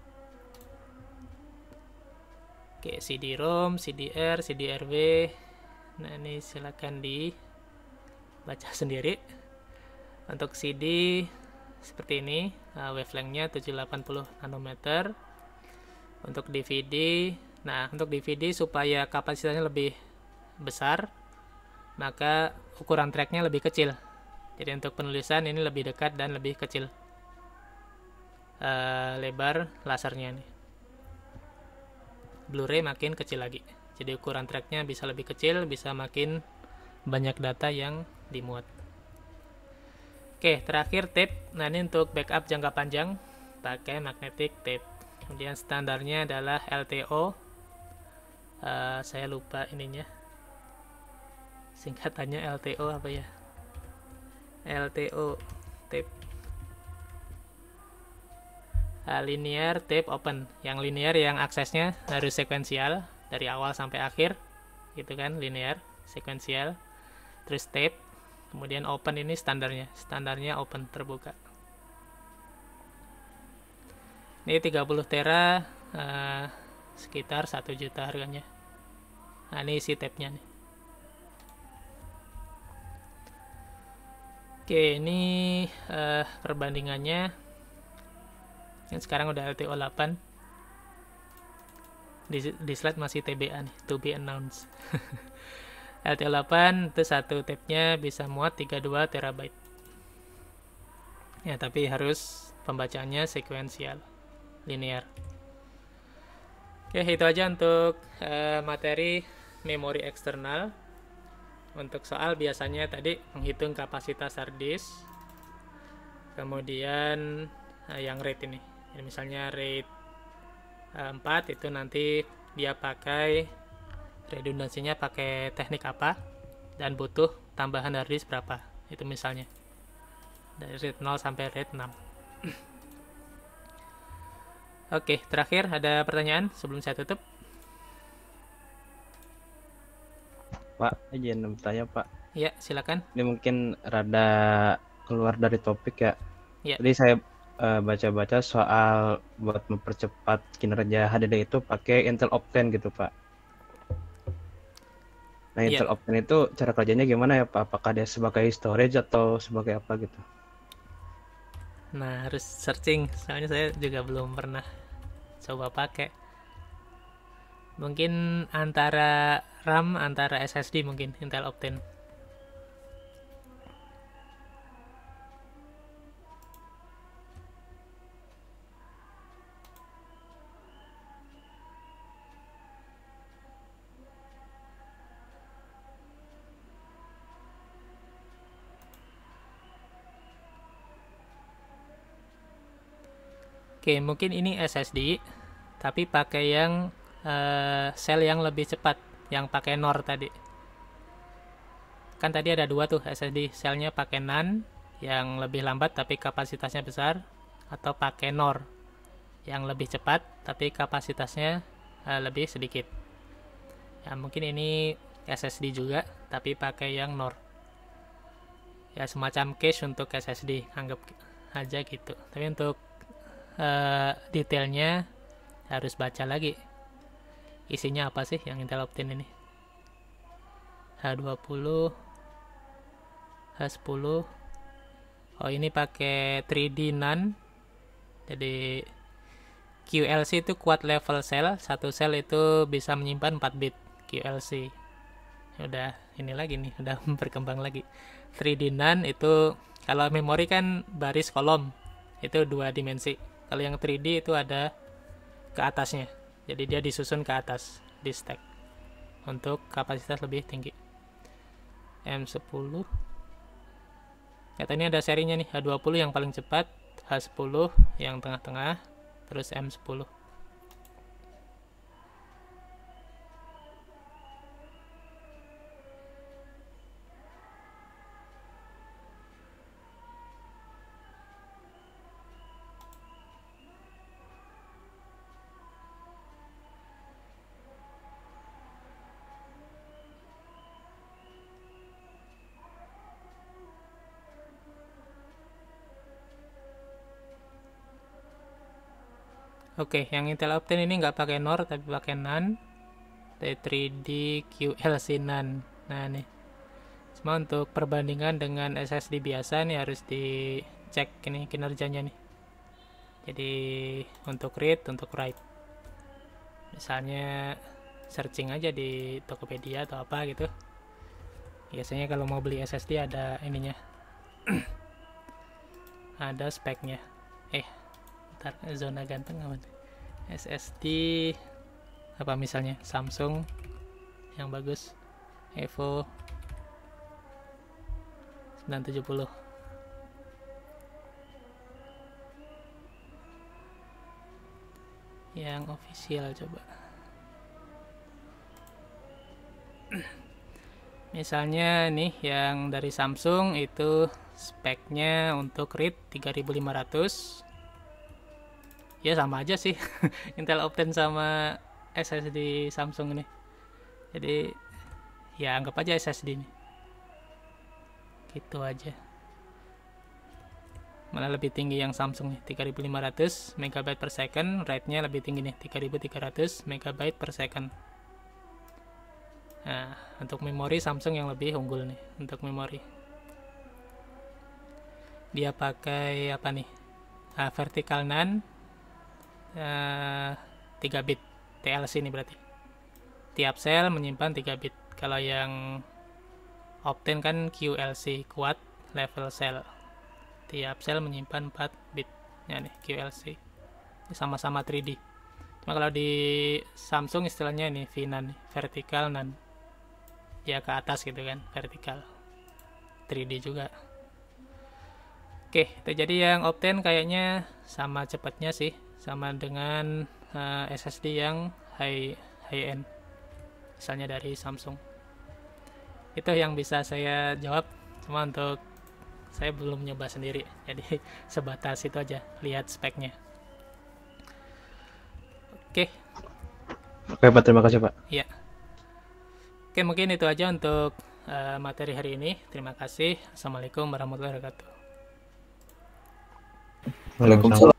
Oke, CD-ROM, CDR, CDRW. Nah, ini silakan dibaca sendiri. Untuk CD seperti ini, wavelength-nya 780 nanometer. Untuk DVD, nah untuk DVD supaya kapasitasnya lebih besar, maka ukuran tracknya lebih kecil. Jadi untuk penulisan ini lebih dekat dan lebih kecil lebar lasernya nih. Blu-ray makin kecil lagi, jadi ukuran tracknya bisa lebih kecil, bisa makin banyak data yang dimuat. Oke, terakhir tape. Nah, ini untuk backup jangka panjang pakai magnetic tape. Kemudian standarnya adalah LTO. Saya lupa ininya, singkatannya LTO apa ya, LTO tape. Linear tape open. Yang linear yang aksesnya harus sekuensial dari awal sampai akhir, gitu kan, linear sekuensial. Terus tape, kemudian open ini standarnya open, terbuka. Ini 30 tera, sekitar 1 juta harganya. Nah, ini isi tape-nya nih. Oke, ini perbandingannya. Yang sekarang udah LTO 8. Di slide masih TBA nih, to be announced. LTO 8 itu satu tape-nya bisa muat 32 terabyte. Ya, tapi harus pembacaannya sekuensial, linear. Oke, itu aja untuk materi memori eksternal. Untuk soal biasanya tadi menghitung kapasitas hard disk. Kemudian yang RAID ini. Jadi misalnya RAID 4 itu nanti dia pakai redundansinya pakai teknik apa dan butuh tambahan hard disk berapa. Itu misalnya dari RAID 0 sampai RAID 6. Oke, terakhir ada pertanyaan sebelum saya tutup? Pak, izin bertanya Pak. Ya, silakan. Ini mungkin rada keluar dari topik ya. Ya. Jadi saya baca-baca soal buat mempercepat kinerja HDD itu pakai Intel Optane gitu Pak. Nah, Intel Optane itu cara kerjanya gimana ya Pak? Apakah dia sebagai storage atau sebagai apa gitu? Nah, harus searching, soalnya saya juga belum pernah coba pakai. Mungkin antara RAM, antara SSD mungkin Intel Optane. Oke, mungkin ini SSD, tapi pakai yang sel yang lebih cepat, yang pakai NOR tadi. Kan tadi ada dua tuh SSD, selnya pakai NAND yang lebih lambat tapi kapasitasnya besar, atau pakai NOR yang lebih cepat tapi kapasitasnya lebih sedikit. Ya, mungkin ini SSD juga, tapi pakai yang NOR. Ya, semacam cache untuk SSD, anggap aja gitu. Tapi untuk detailnya harus baca lagi isinya apa sih yang Intel Optane ini. H20, H10. Oh, ini pakai 3D NAND. Jadi QLC itu quad level cell, satu sel itu bisa menyimpan 4 bit QLC. Udah ini lagi nih, udah berkembang lagi. 3D NAND itu kalau memori kan baris kolom, itu 2 dimensi. Kalau yang 3D itu ada ke atasnya, jadi dia disusun ke atas di stack untuk kapasitas lebih tinggi. M10 Kata ini ada serinya nih, H20 yang paling cepat, H10 yang tengah-tengah, terus M10. Oke, yang Intel Optane ini nggak pakai NOR tapi pakai NAND, D3D QLC NAND. Nah nih, cuma untuk perbandingan dengan SSD biasa nih harus dicek ini kinerjanya nih. Jadi untuk read, untuk write, misalnya searching aja di Tokopedia atau apa gitu. Biasanya kalau mau beli SSD ada ininya, ada speknya. Ntar zona ganteng apa tuh? SSD apa misalnya Samsung yang bagus, Evo 970. Yang official coba. Misalnya nih yang dari Samsung itu speknya untuk read 3500. Ya sama aja sih Intel Optane sama SSD Samsung ini. Jadi ya anggap aja SSD nih. Gitu aja. Malah lebih tinggi yang Samsung nih, 3500 MB per second, rate-nya lebih tinggi nih, 3300 MB per second. Nah, untuk memori Samsung yang lebih unggul nih untuk memori. Dia pakai apa nih? Vertical NAND 3 bit TLC ini berarti. Tiap sel menyimpan 3 bit. Kalau yang Optane kan QLC, Quad Level Cell. Tiap sel menyimpan 4 bit. Ya nih QLC. Ini sama-sama 3D. Cuma kalau di Samsung istilahnya ini VNAND, vertical NAND. Ya ke atas gitu kan, vertical. 3D juga. Oke, itu jadi yang Optane kayaknya sama cepatnya sih, sama dengan SSD yang high end, misalnya dari Samsung. Itu yang bisa saya jawab, cuma untuk saya belum nyoba sendiri, jadi sebatas itu aja, lihat speknya. Oke, Pak, terima kasih Pak. ya. Oke, mungkin itu aja untuk materi hari ini. Terima kasih. Assalamualaikum warahmatullahi wabarakatuh. Waalaikumsalam.